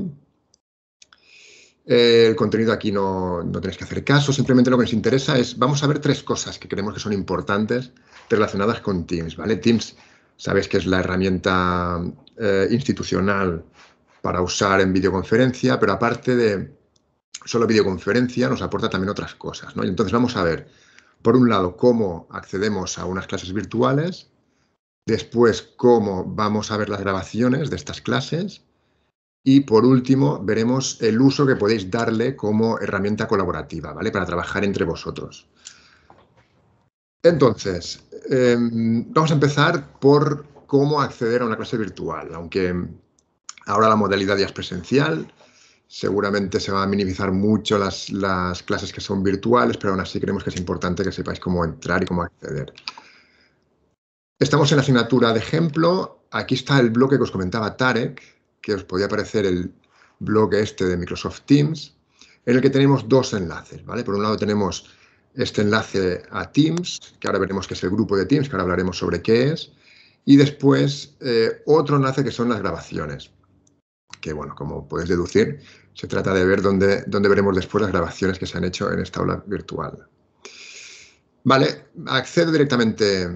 El contenido aquí no tenéis que hacer caso, simplemente lo que nos interesa es, vamos a ver 3 cosas que creemos que son importantes relacionadas con Teams, ¿vale? Teams, sabéis que es la herramienta institucional para usar en videoconferencia, pero aparte de solo videoconferencia nos aporta también otras cosas, ¿no? Y entonces vamos a ver, por un lado, cómo accedemos a unas clases virtuales, después cómo vamos a ver las grabaciones de estas clases, y por último, veremos el uso que podéis darle como herramienta colaborativa, ¿vale? Para trabajar entre vosotros. Entonces, vamos a empezar por cómo acceder a una clase virtual. Aunque ahora la modalidad ya es presencial, seguramente se van a minimizar mucho las clases que son virtuales, pero aún así creemos que es importante que sepáis cómo entrar y cómo acceder. Estamos en la asignatura de ejemplo. Aquí está el bloque que os comentaba Tarek, que os podía aparecer el bloque este de Microsoft Teams, en el que tenemos 2 enlaces, ¿vale? Por un lado tenemos este enlace a Teams, que ahora veremos que es el grupo de Teams, que ahora hablaremos sobre qué es, y después otro enlace que son las grabaciones, que, bueno, como podéis deducir, se trata de ver dónde veremos después las grabaciones que se han hecho en esta aula virtual. Vale, accedo directamente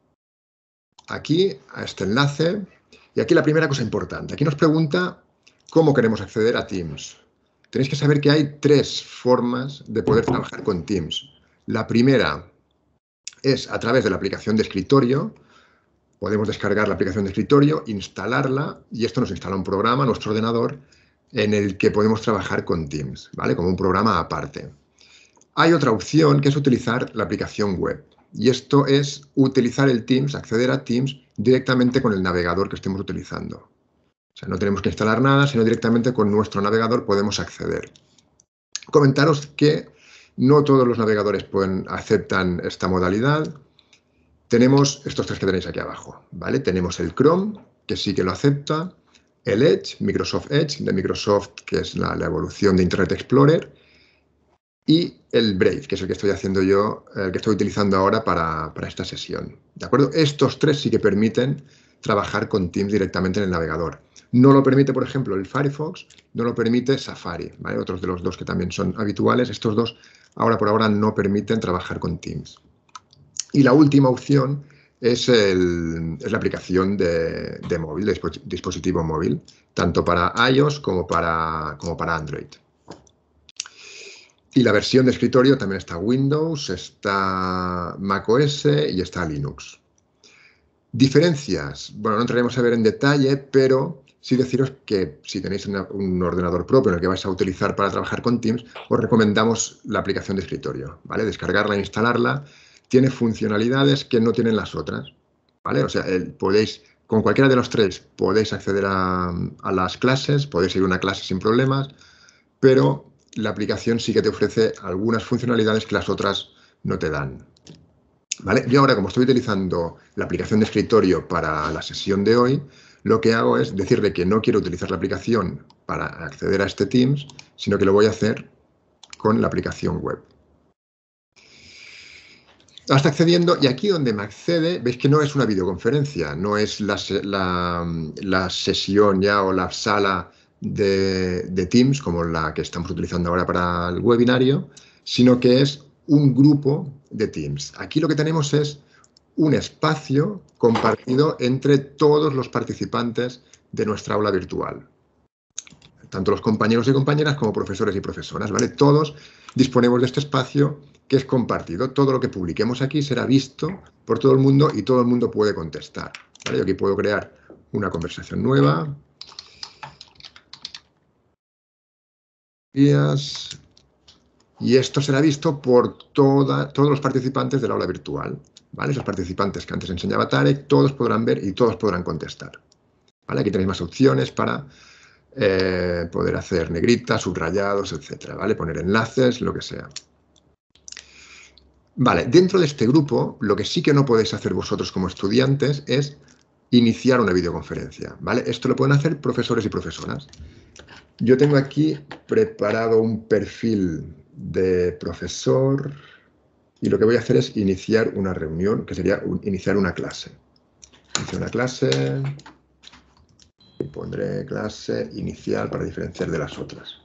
aquí a este enlace. Y aquí la primera cosa importante. Aquí nos pregunta cómo queremos acceder a Teams. Tenéis que saber que hay 3 formas de poder trabajar con Teams. La primera es a través de la aplicación de escritorio. Podemos descargar la aplicación de escritorio, instalarla, y esto nos instala un programa a nuestro ordenador en el que podemos trabajar con Teams, ¿vale? Como un programa aparte. Hay otra opción que es utilizar la aplicación web. Y esto es utilizar el Teams, acceder a Teams directamente con el navegador que estemos utilizando. O sea, no tenemos que instalar nada, sino directamente con nuestro navegador podemos acceder. Comentaros que no todos los navegadores aceptan esta modalidad. Tenemos estos 3 que tenéis aquí abajo, ¿vale? Tenemos el Chrome, que sí que lo acepta, el Edge, Microsoft Edge, de Microsoft, que es la evolución de Internet Explorer, y el Brave, que es el que estoy haciendo yo, el que estoy utilizando ahora para esta sesión. ¿De acuerdo? Estos 3 sí que permiten trabajar con Teams directamente en el navegador. No lo permite, por ejemplo, el Firefox, no lo permite Safari, ¿vale? Otros de los 2 que también son habituales. Estos 2, ahora por ahora, no permiten trabajar con Teams. Y la última opción es la aplicación de móvil, de dispositivo móvil, tanto para iOS como para Android. Y la versión de escritorio también está Windows, está macOS y está Linux. Diferencias. Bueno, no entraremos a ver en detalle, pero sí deciros que si tenéis un ordenador propio en el que vais a utilizar para trabajar con Teams, os recomendamos la aplicación de escritorio, ¿vale? Descargarla e instalarla. Tiene funcionalidades que no tienen las otras, ¿vale? O sea, con cualquiera de los 3 podéis acceder a las clases, podéis ir a una clase sin problemas, pero la aplicación sí que te ofrece algunas funcionalidades que las otras no te dan. ¿Vale? Yo ahora, como estoy utilizando la aplicación de escritorio para la sesión de hoy, lo que hago es decirle que no quiero utilizar la aplicación para acceder a este Teams, sino que lo voy a hacer con la aplicación web. Ahora está accediendo y aquí donde me accede, veis que no es una videoconferencia, no es la sesión ya o la sala de Teams como la que estamos utilizando ahora para el webinario, sino que es un grupo de Teams. Aquí lo que tenemos es un espacio compartido entre todos los participantes de nuestra aula virtual. Tanto los compañeros y compañeras como profesores y profesoras, ¿vale? Todos disponemos de este espacio que es compartido. Todo lo que publiquemos aquí será visto por todo el mundo y todo el mundo puede contestar, ¿vale? Yo aquí puedo crear una conversación nueva. Y esto será visto por todos los participantes del aula virtual, ¿vale? Esos participantes que antes enseñaba Tarek, todos podrán ver y todos podrán contestar, ¿vale? Aquí tenéis más opciones para poder hacer negritas, subrayados, etcétera, ¿vale? Poner enlaces, lo que sea. Vale, dentro de este grupo, lo que sí que no podéis hacer vosotros como estudiantes es iniciar una videoconferencia, ¿vale? Esto lo pueden hacer profesores y profesoras. Yo tengo aquí preparado un perfil de profesor y lo que voy a hacer es iniciar una reunión, que sería iniciar una clase. Iniciar una clase... Y pondré clase inicial para diferenciar de las otras.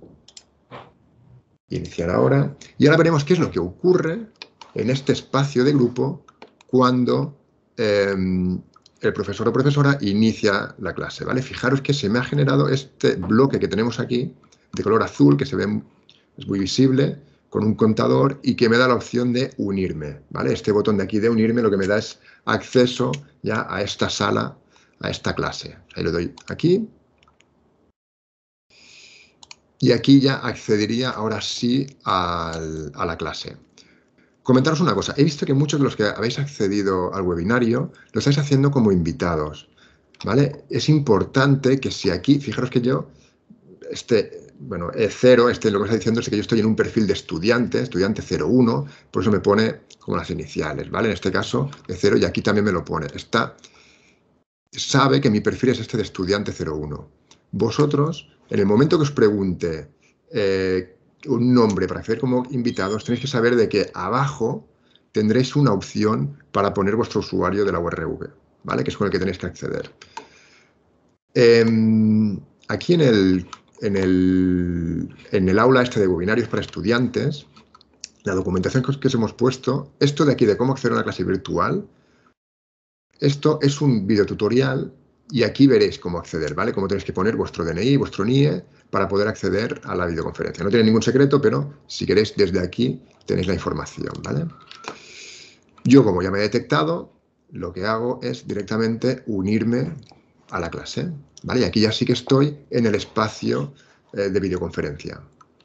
Iniciar ahora. Y ahora veremos qué es lo que ocurre en este espacio de grupo cuando el profesor o profesora inicia la clase, ¿vale? Fijaros que se me ha generado este bloque que tenemos aquí de color azul, que se ve, es muy visible, con un contador y que me da la opción de unirme, ¿vale? Este botón de aquí de unirme lo que me da es acceso ya a esta sala, a esta clase. Ahí le doy aquí. Y aquí ya accedería ahora sí a la clase. Comentaros una cosa. He visto que muchos de los que habéis accedido al webinario lo estáis haciendo como invitados, ¿vale? Es importante que si aquí, fijaros que yo, bueno, E0, lo que está diciendo es que yo estoy en un perfil de estudiante 01, por eso me pone como las iniciales, ¿vale? En este caso, E0, y aquí también me lo pone. Sabe que mi perfil es este de estudiante 01. Vosotros, en el momento que os pregunte un nombre para acceder como invitados, tenéis que saber de que abajo tendréis una opción para poner vuestro usuario de la URV, ¿vale? Que es con el que tenéis que acceder. Aquí en el aula de webinarios para estudiantes, la documentación que os hemos puesto, esto de aquí de cómo acceder a una clase virtual, esto es un videotutorial y aquí veréis cómo acceder, ¿vale? Cómo tenéis que poner vuestro DNI, vuestro NIE para poder acceder a la videoconferencia. No tiene ningún secreto, pero si queréis desde aquí tenéis la información, ¿vale? Yo, como ya me he detectado, lo que hago es directamente unirme a la clase, ¿vale? Y aquí ya sí que estoy en el espacio de videoconferencia.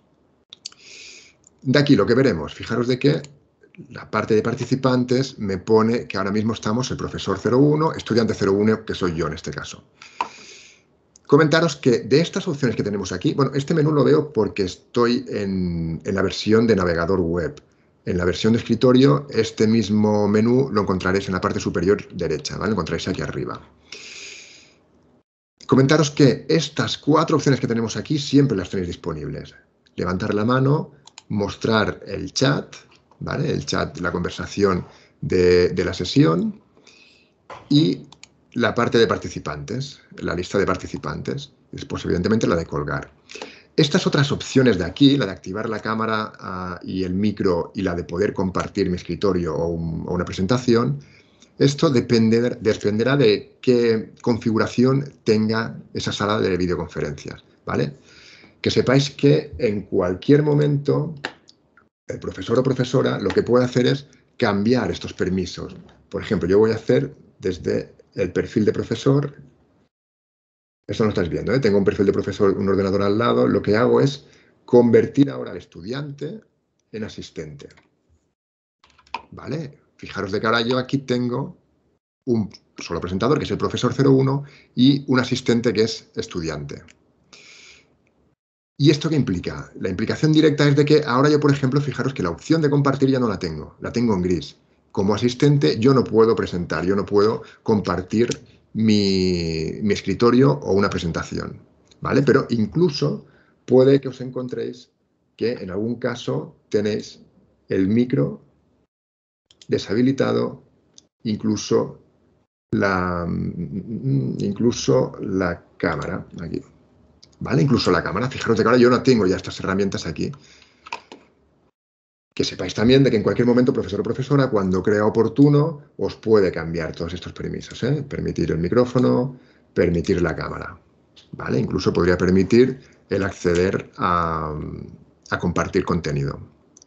De aquí lo que veremos, fijaros de que la parte de participantes me pone que ahora mismo estamos el profesor 01, estudiante 01, que soy yo en este caso. Comentaros que de estas opciones que tenemos aquí, bueno, este menú lo veo porque estoy en la versión de navegador web. En la versión de escritorio, este mismo menú lo encontraréis en la parte superior derecha, ¿vale? Lo encontraréis aquí arriba. Comentaros que estas 4 opciones que tenemos aquí siempre las tenéis disponibles. Levantar la mano, mostrar el chat, ¿vale? El chat, la conversación de la sesión y la parte de participantes, la lista de participantes, después evidentemente la de colgar. Estas otras opciones de aquí, la de activar la cámara y el micro y la de poder compartir mi escritorio o una presentación, esto dependerá de qué configuración tenga esa sala de videoconferencias, ¿vale? Que sepáis que en cualquier momento el profesor o profesora lo que puede hacer es cambiar estos permisos. Por ejemplo, yo voy a hacer desde el perfil de profesor, esto no lo estáis viendo, ¿eh? Tengo un perfil de profesor, un ordenador al lado, lo que hago es convertir ahora al estudiante en asistente. ¿Vale? Fijaros de que ahora yo aquí tengo un solo presentador, que es el profesor 01, y un asistente que es estudiante. ¿Y esto qué implica? La implicación directa es de que ahora yo, por ejemplo, fijaros que la opción de compartir ya no la tengo en gris. Como asistente yo no puedo presentar, yo no puedo compartir mi escritorio o una presentación, ¿vale? Pero incluso puede que os encontréis que en algún caso tenéis el micro deshabilitado, incluso la cámara aquí. ¿Vale? Incluso la cámara. Fijaros de que ahora yo no tengo ya estas herramientas aquí. Que sepáis también de que en cualquier momento, profesor o profesora, cuando crea oportuno, os puede cambiar todos estos permisos, ¿eh? Permitir el micrófono, permitir la cámara, ¿vale? Incluso podría permitir el acceder a compartir contenido.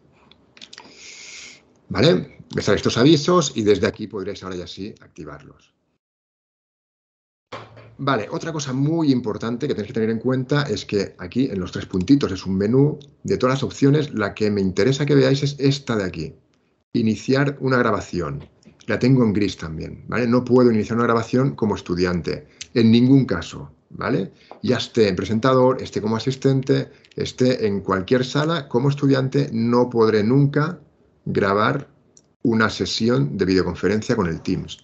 ¿Vale? Me salen estos avisos y desde aquí podréis ahora ya sí activarlos. Vale, otra cosa muy importante que tenéis que tener en cuenta es que aquí en los 3 puntitos es un menú de todas las opciones. La que me interesa que veáis es esta de aquí. Iniciar una grabación. La tengo en gris también, ¿vale? No puedo iniciar una grabación como estudiante, en ningún caso, ¿vale? Ya esté en presentador, esté como asistente, esté en cualquier sala, como estudiante no podré nunca grabar una sesión de videoconferencia con el Teams.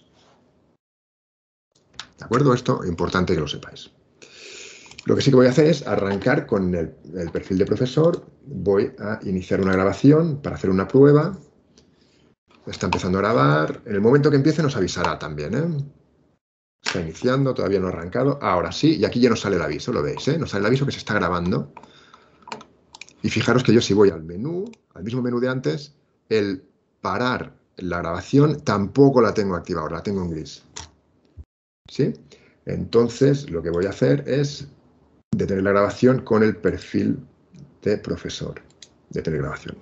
¿De acuerdo? Esto es importante que lo sepáis. Lo que sí que voy a hacer es arrancar con el perfil de profesor. Voy a iniciar una grabación para hacer una prueba. Está empezando a grabar. En el momento que empiece nos avisará también, ¿eh? Está iniciando, todavía no ha arrancado. Ahora sí, y aquí ya nos sale el aviso, ¿lo veis? Nos sale el aviso que se está grabando. Y fijaros que yo si voy al menú, al mismo menú de antes, el parar la grabación tampoco la tengo activada, la tengo en gris. ¿Sí? Entonces, lo que voy a hacer es detener la grabación con el perfil de profesor. Detener grabación.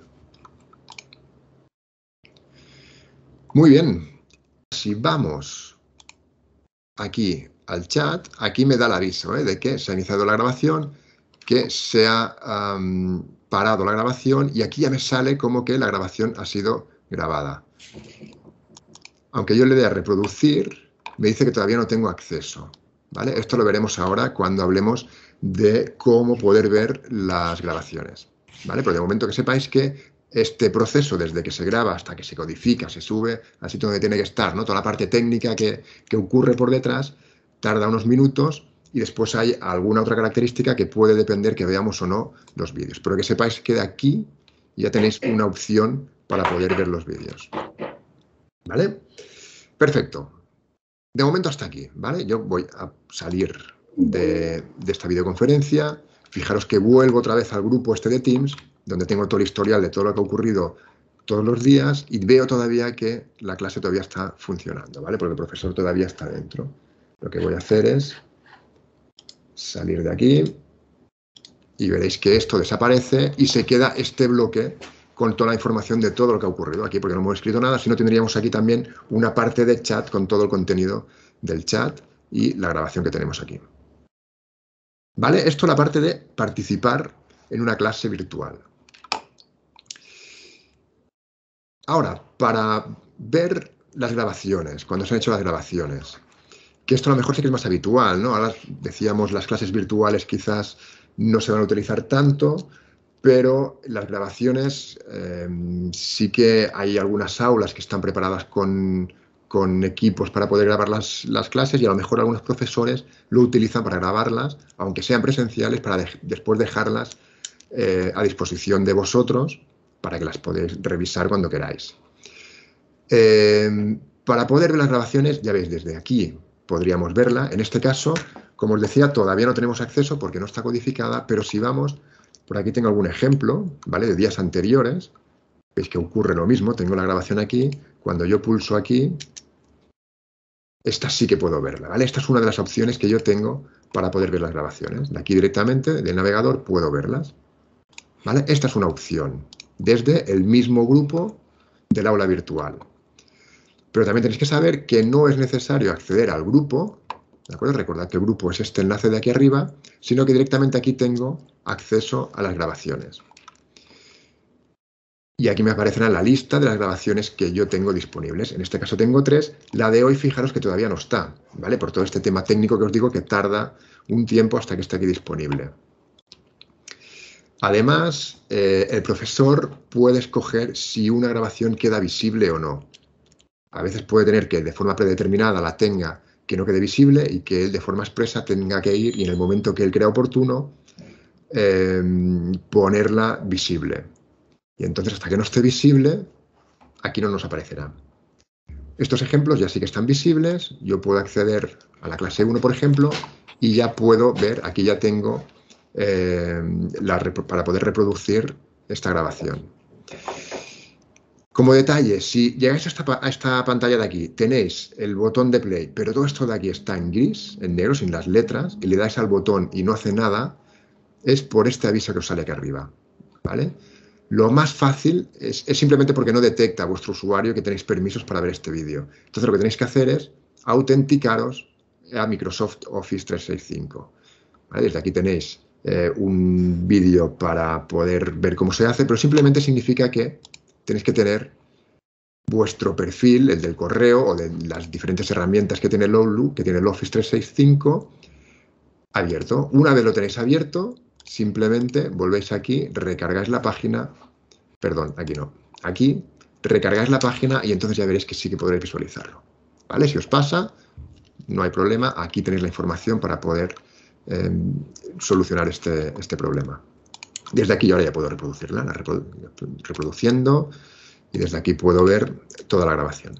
Muy bien. Si vamos aquí al chat, aquí me da el aviso de que se ha iniciado la grabación, que se ha parado la grabación y aquí ya me sale como que la grabación ha sido grabada. Aunque yo le dé a reproducir, me dice que todavía no tengo acceso, ¿vale? Esto lo veremos ahora cuando hablemos de cómo poder ver las grabaciones, ¿vale? Pero de momento que sepáis que este proceso, desde que se graba hasta que se codifica, se sube al sitio donde tiene que estar, ¿no? Toda la parte técnica que ocurre por detrás, tarda unos minutos y después hay alguna otra característica que puede depender que veamos o no los vídeos. Pero que sepáis que de aquí ya tenéis una opción para poder ver los vídeos, ¿vale? Perfecto. De momento hasta aquí, ¿vale? Yo voy a salir de esta videoconferencia. Fijaros que vuelvo otra vez al grupo este de Teams, donde tengo todo el historial de todo lo que ha ocurrido todos los días y veo todavía que la clase todavía está funcionando, ¿vale? Porque el profesor todavía está dentro. Lo que voy a hacer es salir de aquí y veréis que esto desaparece y se queda este bloque con toda la información de todo lo que ha ocurrido aquí, porque no hemos escrito nada, sino tendríamos aquí también una parte de chat con todo el contenido del chat y la grabación que tenemos aquí. ¿Vale? Esto es la parte de participar en una clase virtual. Ahora, para ver las grabaciones, cuando se han hecho las grabaciones, que esto a lo mejor sí que es más habitual, ¿no? Ahora decíamos las clases virtuales quizás no se van a utilizar tanto, pero las grabaciones sí que hay algunas aulas que están preparadas con equipos para poder grabar las clases y a lo mejor algunos profesores lo utilizan para grabarlas, aunque sean presenciales, para después dejarlas a disposición de vosotros para que las podáis revisar cuando queráis. Para poder ver las grabaciones, ya veis, desde aquí podríamos verla. En este caso, como os decía, todavía no tenemos acceso porque no está codificada, pero si vamos... Por aquí tengo algún ejemplo, ¿vale? De días anteriores. Veis que ocurre lo mismo. Tengo la grabación aquí. Cuando yo pulso aquí, esta sí que puedo verla, ¿vale? Esta es una de las opciones que yo tengo para poder ver las grabaciones. De aquí directamente, del navegador, puedo verlas, ¿vale? Esta es una opción desde el mismo grupo del aula virtual. Pero también tenéis que saber que no es necesario acceder al grupo, ¿de acuerdo? Recordad que el grupo es este enlace de aquí arriba, sino que directamente aquí tengo acceso a las grabaciones. Y aquí me aparecerá la lista de las grabaciones que yo tengo disponibles. En este caso tengo 3. La de hoy, fijaros que todavía no está, ¿vale? Por todo este tema técnico que os digo que tarda un tiempo hasta que esté aquí disponible. Además, el profesor puede escoger si una grabación queda visible o no. A veces puede tener que de forma predeterminada la tenga que no quede visible y que él de forma expresa tenga que ir y en el momento que él crea oportuno ponerla visible. Y entonces, hasta que no esté visible, aquí no nos aparecerá. Estos ejemplos ya sí que están visibles. Yo puedo acceder a la clase 1, por ejemplo, y ya puedo ver, aquí ya tengo para poder reproducir esta grabación. Como detalle, si llegáis a esta pantalla de aquí, tenéis el botón de play, pero todo esto de aquí está en gris, en negro, sin las letras, y le dais al botón y no hace nada, es por este aviso que os sale aquí arriba, ¿vale? Lo más fácil es simplemente porque no detecta a vuestro usuario que tenéis permisos para ver este vídeo. Entonces lo que tenéis que hacer es autenticaros a Microsoft Office 365. ¿Vale? Desde aquí tenéis un vídeo para poder ver cómo se hace, pero simplemente significa que tenéis que tener vuestro perfil, el del correo o de las diferentes herramientas que tiene el Outlook, que tiene el Office 365, abierto. Una vez lo tenéis abierto, simplemente volvéis aquí, recargáis la página, perdón, aquí no, aquí recargáis la página y entonces ya veréis que sí que podréis visualizarlo. ¿Vale? Si os pasa, no hay problema, aquí tenéis la información para poder solucionar este problema. Desde aquí yo ahora ya puedo reproducirla, reproduciendo, y desde aquí puedo ver toda la grabación.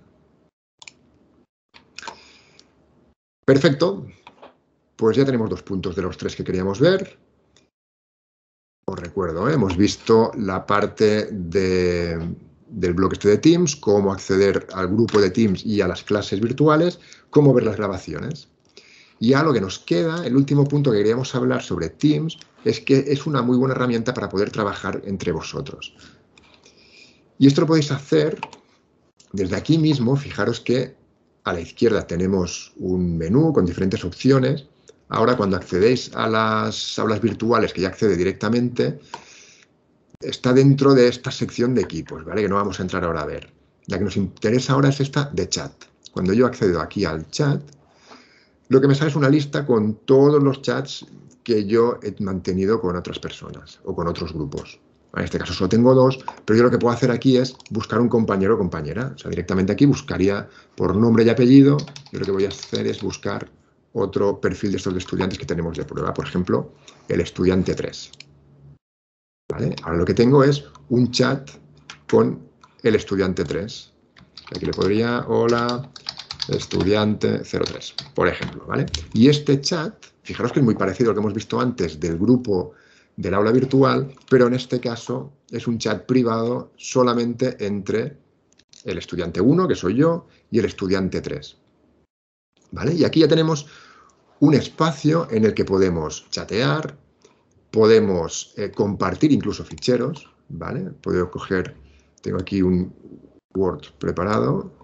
Perfecto, pues ya tenemos 2 puntos de los 3 que queríamos ver. Os recuerdo, hemos visto la parte del bloque de Teams, cómo acceder al grupo de Teams y a las clases virtuales, cómo ver las grabaciones. Y ya lo que nos queda, el último punto que queríamos hablar sobre Teams, es que es una muy buena herramienta para poder trabajar entre vosotros. Y esto lo podéis hacer desde aquí mismo. Fijaros que a la izquierda tenemos un menú con diferentes opciones. Ahora, cuando accedéis a las aulas virtuales, que ya accede directamente, está dentro de esta sección de equipos, ¿vale? Que no vamos a entrar ahora a ver. La que nos interesa ahora es esta de chat. Cuando yo accedo aquí al chat, lo que me sale es una lista con todos los chats que yo he mantenido con otras personas o con otros grupos. En este caso solo tengo 2, pero yo lo que puedo hacer aquí es buscar un compañero o compañera. O sea, directamente aquí buscaría por nombre y apellido. Yo lo que voy a hacer es buscar otro perfil de estos estudiantes que tenemos de prueba. Por ejemplo, el estudiante 3. ¿Vale? Ahora lo que tengo es un chat con el estudiante 3. Aquí le podría, hola, estudiante 03, por ejemplo, ¿vale? Y este chat, fijaros que es muy parecido a lo que hemos visto antes del grupo del aula virtual, pero en este caso es un chat privado solamente entre el estudiante 1, que soy yo, y el estudiante 3. ¿Vale? Y aquí ya tenemos un espacio en el que podemos chatear, podemos compartir incluso ficheros, ¿vale? Puedo coger, tengo aquí un Word preparado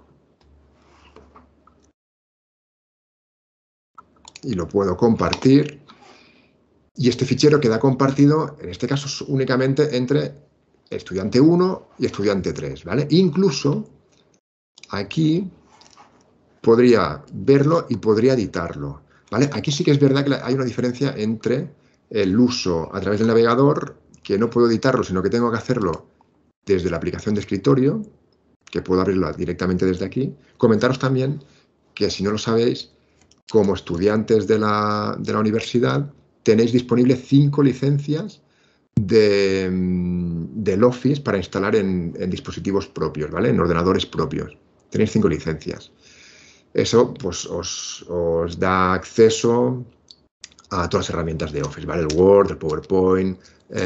y lo puedo compartir. Y este fichero queda compartido, en este caso, únicamente entre estudiante 1 y estudiante 3, ¿vale? Incluso aquí podría verlo y podría editarlo, ¿vale? Aquí sí que es verdad que hay una diferencia entre el uso a través del navegador, que no puedo editarlo, sino que tengo que hacerlo desde la aplicación de escritorio, que puedo abrirla directamente desde aquí. Comentaros también que, si no lo sabéis, como estudiantes de la universidad, tenéis disponibles 5 licencias del Office para instalar en dispositivos propios, ¿vale? En ordenadores propios. Tenéis 5 licencias. Eso pues os da acceso a todas las herramientas de Office, ¿vale? El Word, el PowerPoint,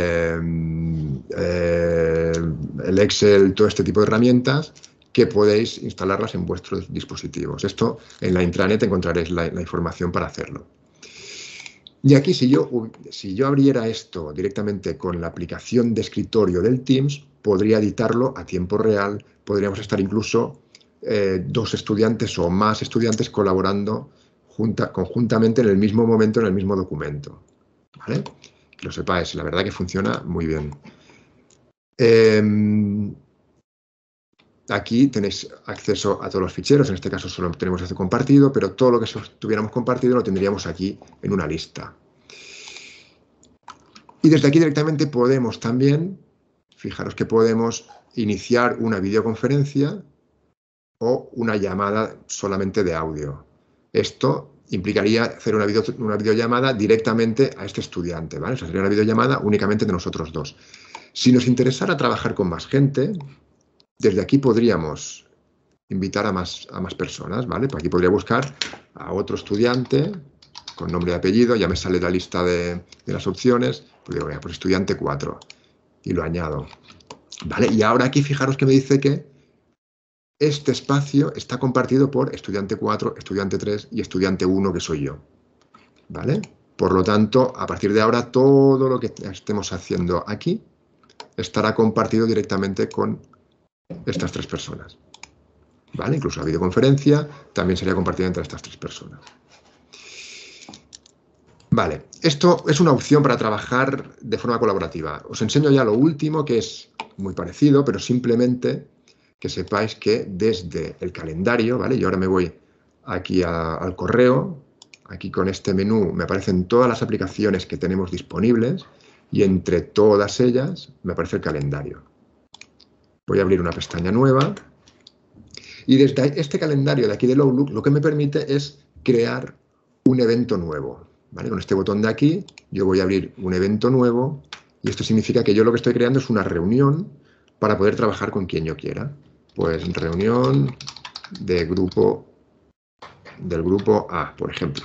el Excel, todo este tipo de herramientas que podéis instalarlas en vuestros dispositivos. Esto en la intranet encontraréis la información para hacerlo. Y aquí, si yo abriera esto directamente con la aplicación de escritorio del Teams, podría editarlo a tiempo real. Podríamos estar incluso 2 estudiantes o más estudiantes colaborando conjuntamente en el mismo momento, en el mismo documento, ¿vale? Que lo sepáis, la verdad que funciona muy bien. Aquí tenéis acceso a todos los ficheros, en este caso solo tenemos este compartido, pero todo lo que tuviéramos compartido lo tendríamos aquí en una lista. Y desde aquí directamente podemos también, fijaros que podemos iniciar una videoconferencia o una llamada solamente de audio. Esto implicaría hacer una videollamada directamente a este estudiante, ¿vale? O sea, sería una videollamada únicamente de nosotros dos. Si nos interesara trabajar con más gente, desde aquí podríamos invitar a más personas, ¿vale? Pues aquí podría buscar a otro estudiante con nombre y apellido, ya me sale la lista de las opciones, pues digo, pues estudiante 4 y lo añado, ¿vale? Y ahora aquí fijaros que me dice que este espacio está compartido por estudiante 4, estudiante 3 y estudiante 1, que soy yo, ¿vale? Por lo tanto, a partir de ahora, todo lo que estemos haciendo aquí estará compartido directamente con estas 3 personas, ¿vale? Incluso la videoconferencia también sería compartida entre estas 3 personas. Vale, esto es una opción para trabajar de forma colaborativa. Os enseño ya lo último, que es muy parecido, pero simplemente que sepáis que desde el calendario, ¿vale? Yo ahora me voy aquí al correo, aquí con este menú me aparecen todas las aplicaciones que tenemos disponibles y entre todas ellas me aparece el calendario. Voy a abrir una pestaña nueva y desde este calendario de aquí del Outlook lo que me permite es crear un evento nuevo, ¿vale? Con este botón de aquí yo voy a abrir un evento nuevo y esto significa que yo lo que estoy creando es una reunión para poder trabajar con quien yo quiera. Pues reunión del grupo A, por ejemplo.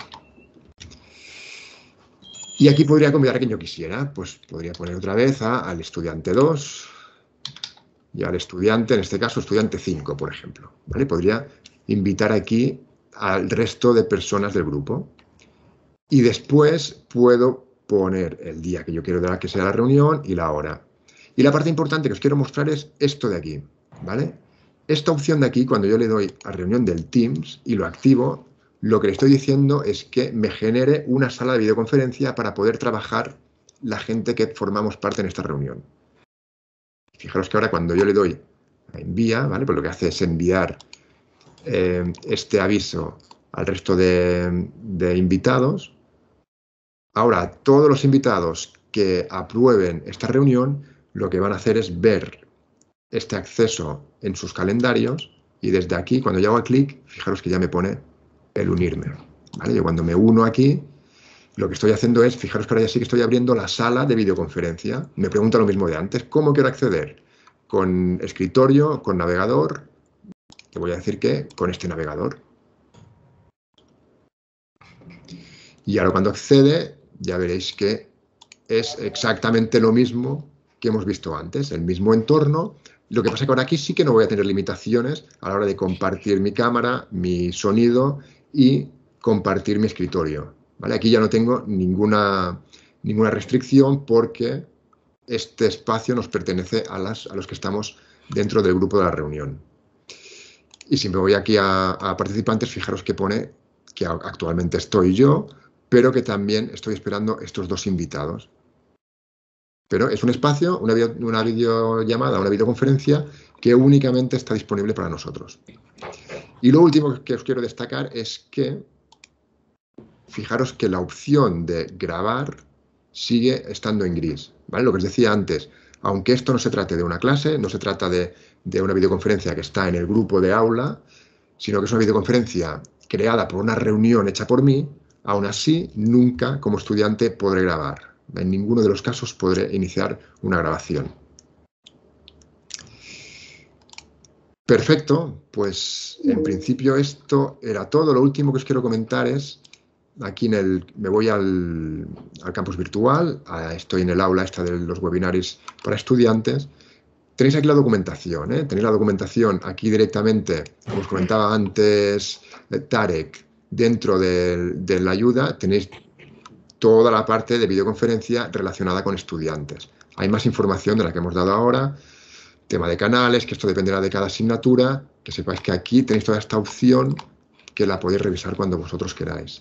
Y aquí podría convidar a quien yo quisiera. Pues podría poner otra vez al estudiante 2 y al estudiante, en este caso, estudiante 5, por ejemplo, ¿vale? Podría invitar aquí al resto de personas del grupo. Y después puedo poner el día que yo quiero que sea la reunión y la hora. Y la parte importante que os quiero mostrar es esto de aquí, ¿vale? Esta opción de aquí, cuando yo le doy a reunión del Teams y lo activo, lo que le estoy diciendo es que me genere una sala de videoconferencia para poder trabajar la gente que formamos parte en esta reunión. Fijaros que ahora cuando yo le doy a envía, ¿vale? Pues lo que hace es enviar este aviso al resto de invitados. Ahora, todos los invitados que aprueben esta reunión, lo que van a hacer es ver este acceso en sus calendarios y desde aquí, cuando yo hago clic, fijaros que ya me pone el unirme, ¿vale? Yo cuando me uno aquí, lo que estoy haciendo es, fijaros que ahora ya sí que estoy abriendo la sala de videoconferencia. Me pregunta lo mismo de antes, ¿cómo quiero acceder? ¿Con escritorio, con navegador? Te voy a decir que con este navegador. Y ahora cuando accede, ya veréis que es exactamente lo mismo que hemos visto antes, el mismo entorno. Lo que pasa es que ahora aquí sí que no voy a tener limitaciones a la hora de compartir mi cámara, mi sonido y compartir mi escritorio, ¿vale? Aquí ya no tengo ninguna restricción porque este espacio nos pertenece a los que estamos dentro del grupo de la reunión. Y si me voy aquí a participantes, fijaros que pone que actualmente estoy yo, pero que también estoy esperando estos 2 invitados. Pero es un espacio, una videollamada, una videoconferencia que únicamente está disponible para nosotros. Y lo último que os quiero destacar es que, fijaros que la opción de grabar sigue estando en gris, ¿vale? Lo que os decía antes, aunque esto no se trate de una clase, no se trata de una videoconferencia que está en el grupo de aula, sino que es una videoconferencia creada por una reunión hecha por mí, aún así nunca como estudiante podré grabar. En ninguno de los casos podré iniciar una grabación. Perfecto, pues en principio esto era todo. Lo último que os quiero comentar es, aquí me voy al campus virtual, estoy en el aula esta de los webinarios para estudiantes. Tenéis aquí la documentación, ¿eh? Tenéis la documentación aquí directamente, como os comentaba antes Tarek, dentro de la ayuda tenéis toda la parte de videoconferencia relacionada con estudiantes. Hay más información de la que hemos dado ahora, tema de canales, que esto dependerá de cada asignatura, que sepáis que aquí tenéis toda esta opción que la podéis revisar cuando vosotros queráis.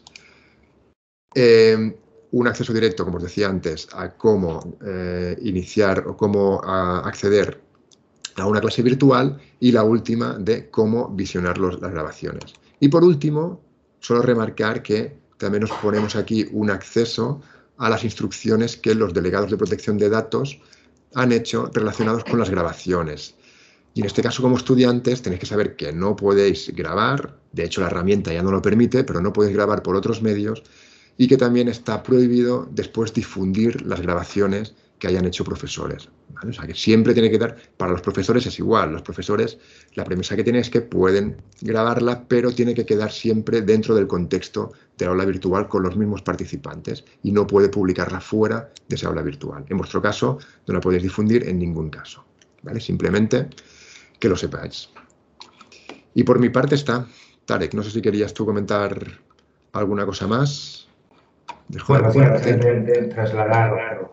Un acceso directo, como os decía antes, a cómo iniciar o cómo acceder a una clase virtual y la última de cómo visionar las grabaciones. Y por último, solo remarcar que también nos ponemos aquí un acceso a las instrucciones que los delegados de protección de datos han hecho relacionados con las grabaciones. Y en este caso, como estudiantes, tenéis que saber que no podéis grabar, de hecho la herramienta ya no lo permite, pero no podéis grabar por otros medios, y que también está prohibido después difundir las grabaciones que hayan hecho profesores, ¿vale? O sea, que siempre tiene que dar, para los profesores es igual, los profesores, la premisa que tienen es que pueden grabarla, pero tiene que quedar siempre dentro del contexto del aula virtual con los mismos participantes y no puede publicarla fuera de esa aula virtual. En vuestro caso, no la podéis difundir en ningún caso, ¿vale? Simplemente que lo sepáis. Y por mi parte está. Tarek, no sé si querías tú comentar alguna cosa más. Bueno, básicamente trasladar,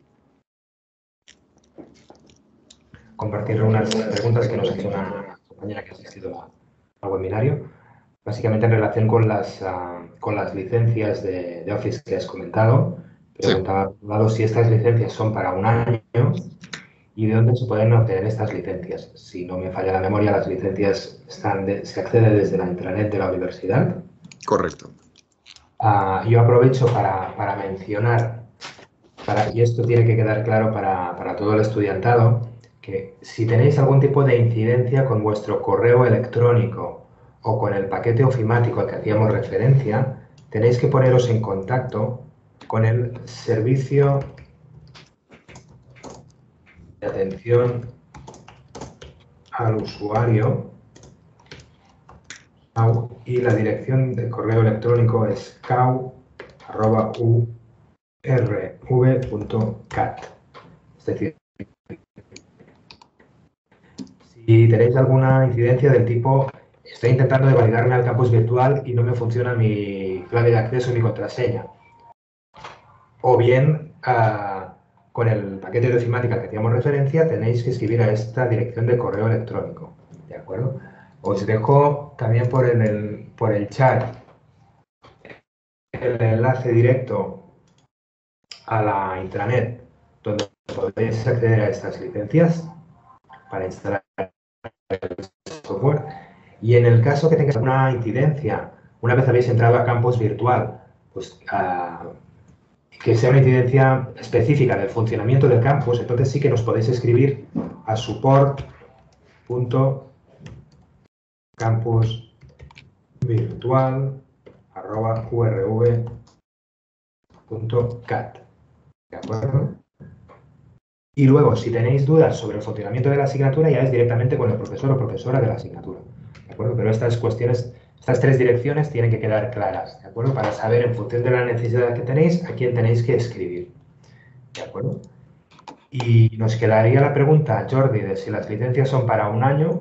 compartir unas preguntas que nos ha hecho una compañera que ha asistido al webinario, básicamente en relación con las licencias de Office que has comentado. Preguntaba si estas licencias son para un año y de dónde se pueden obtener estas licencias. Si no me falla la memoria, las licencias se accede desde la intranet de la universidad. Correcto. Yo aprovecho para mencionar, y esto tiene que quedar claro para todo el estudiantado, que si tenéis algún tipo de incidencia con vuestro correo electrónico o con el paquete ofimático al que hacíamos referencia, tenéis que poneros en contacto con el servicio de atención al usuario y la dirección de correo electrónico es cau@urv.cat. Es decir, si tenéis alguna incidencia del tipo estoy intentando de validarme al campus virtual y no me funciona mi clave de acceso y mi contraseña, o bien con el paquete de ofimática al que hacíamos referencia tenéis que escribir a esta dirección de correo electrónico, ¿de acuerdo? Os dejo también por el chat el enlace directo a la intranet donde podéis acceder a estas licencias para instalar el software. Y en el caso que tengáis alguna incidencia, una vez habéis entrado a campus virtual, pues que sea una incidencia específica del funcionamiento del campus, entonces sí que nos podéis escribir a support.campusvirtual@urv.cat. ¿De acuerdo? Y luego, si tenéis dudas sobre el funcionamiento de la asignatura, ya es directamente con el profesor o profesora de la asignatura. ¿De acuerdo? Pero estas tres direcciones tienen que quedar claras, ¿de acuerdo? Para saber, en función de la necesidad que tenéis, a quién tenéis que escribir. ¿De acuerdo? Y nos quedaría la pregunta, Jordi, de si las licencias son para un año.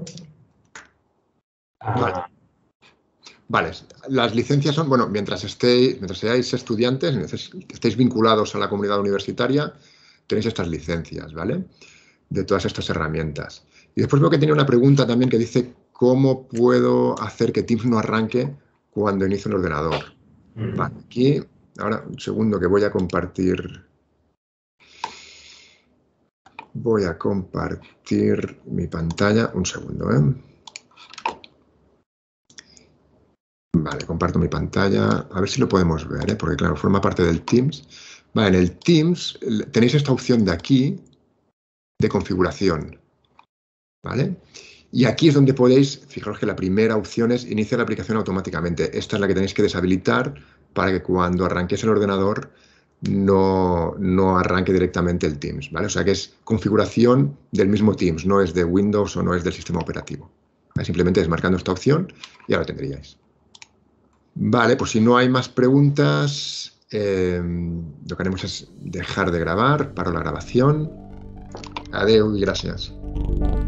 Vale, las licencias son, bueno, mientras seáis estudiantes, estéis vinculados a la comunidad universitaria, tenéis estas licencias, ¿vale? De todas estas herramientas. Y después veo que tiene una pregunta también que dice ¿cómo puedo hacer que Teams no arranque cuando inicio un ordenador? Vale, aquí, ahora un segundo que voy a compartir. Voy a compartir mi pantalla, un segundo, ¿eh? Vale, comparto mi pantalla, a ver si lo podemos ver, ¿eh? Porque claro, forma parte del Teams. Vale, en el Teams tenéis esta opción de aquí, de configuración, ¿vale? Y aquí es donde podéis, fijaros que la primera opción es iniciar la aplicación automáticamente. Esta es la que tenéis que deshabilitar para que cuando arranquéis el ordenador no arranque directamente el Teams, ¿vale? O sea que es configuración del mismo Teams, no es de Windows o no es del sistema operativo. ¿Vale? Simplemente desmarcando esta opción y ya lo tendríais. Vale, pues si no hay más preguntas, lo que haremos es dejar de grabar, paro la grabación. Adeu y gracias.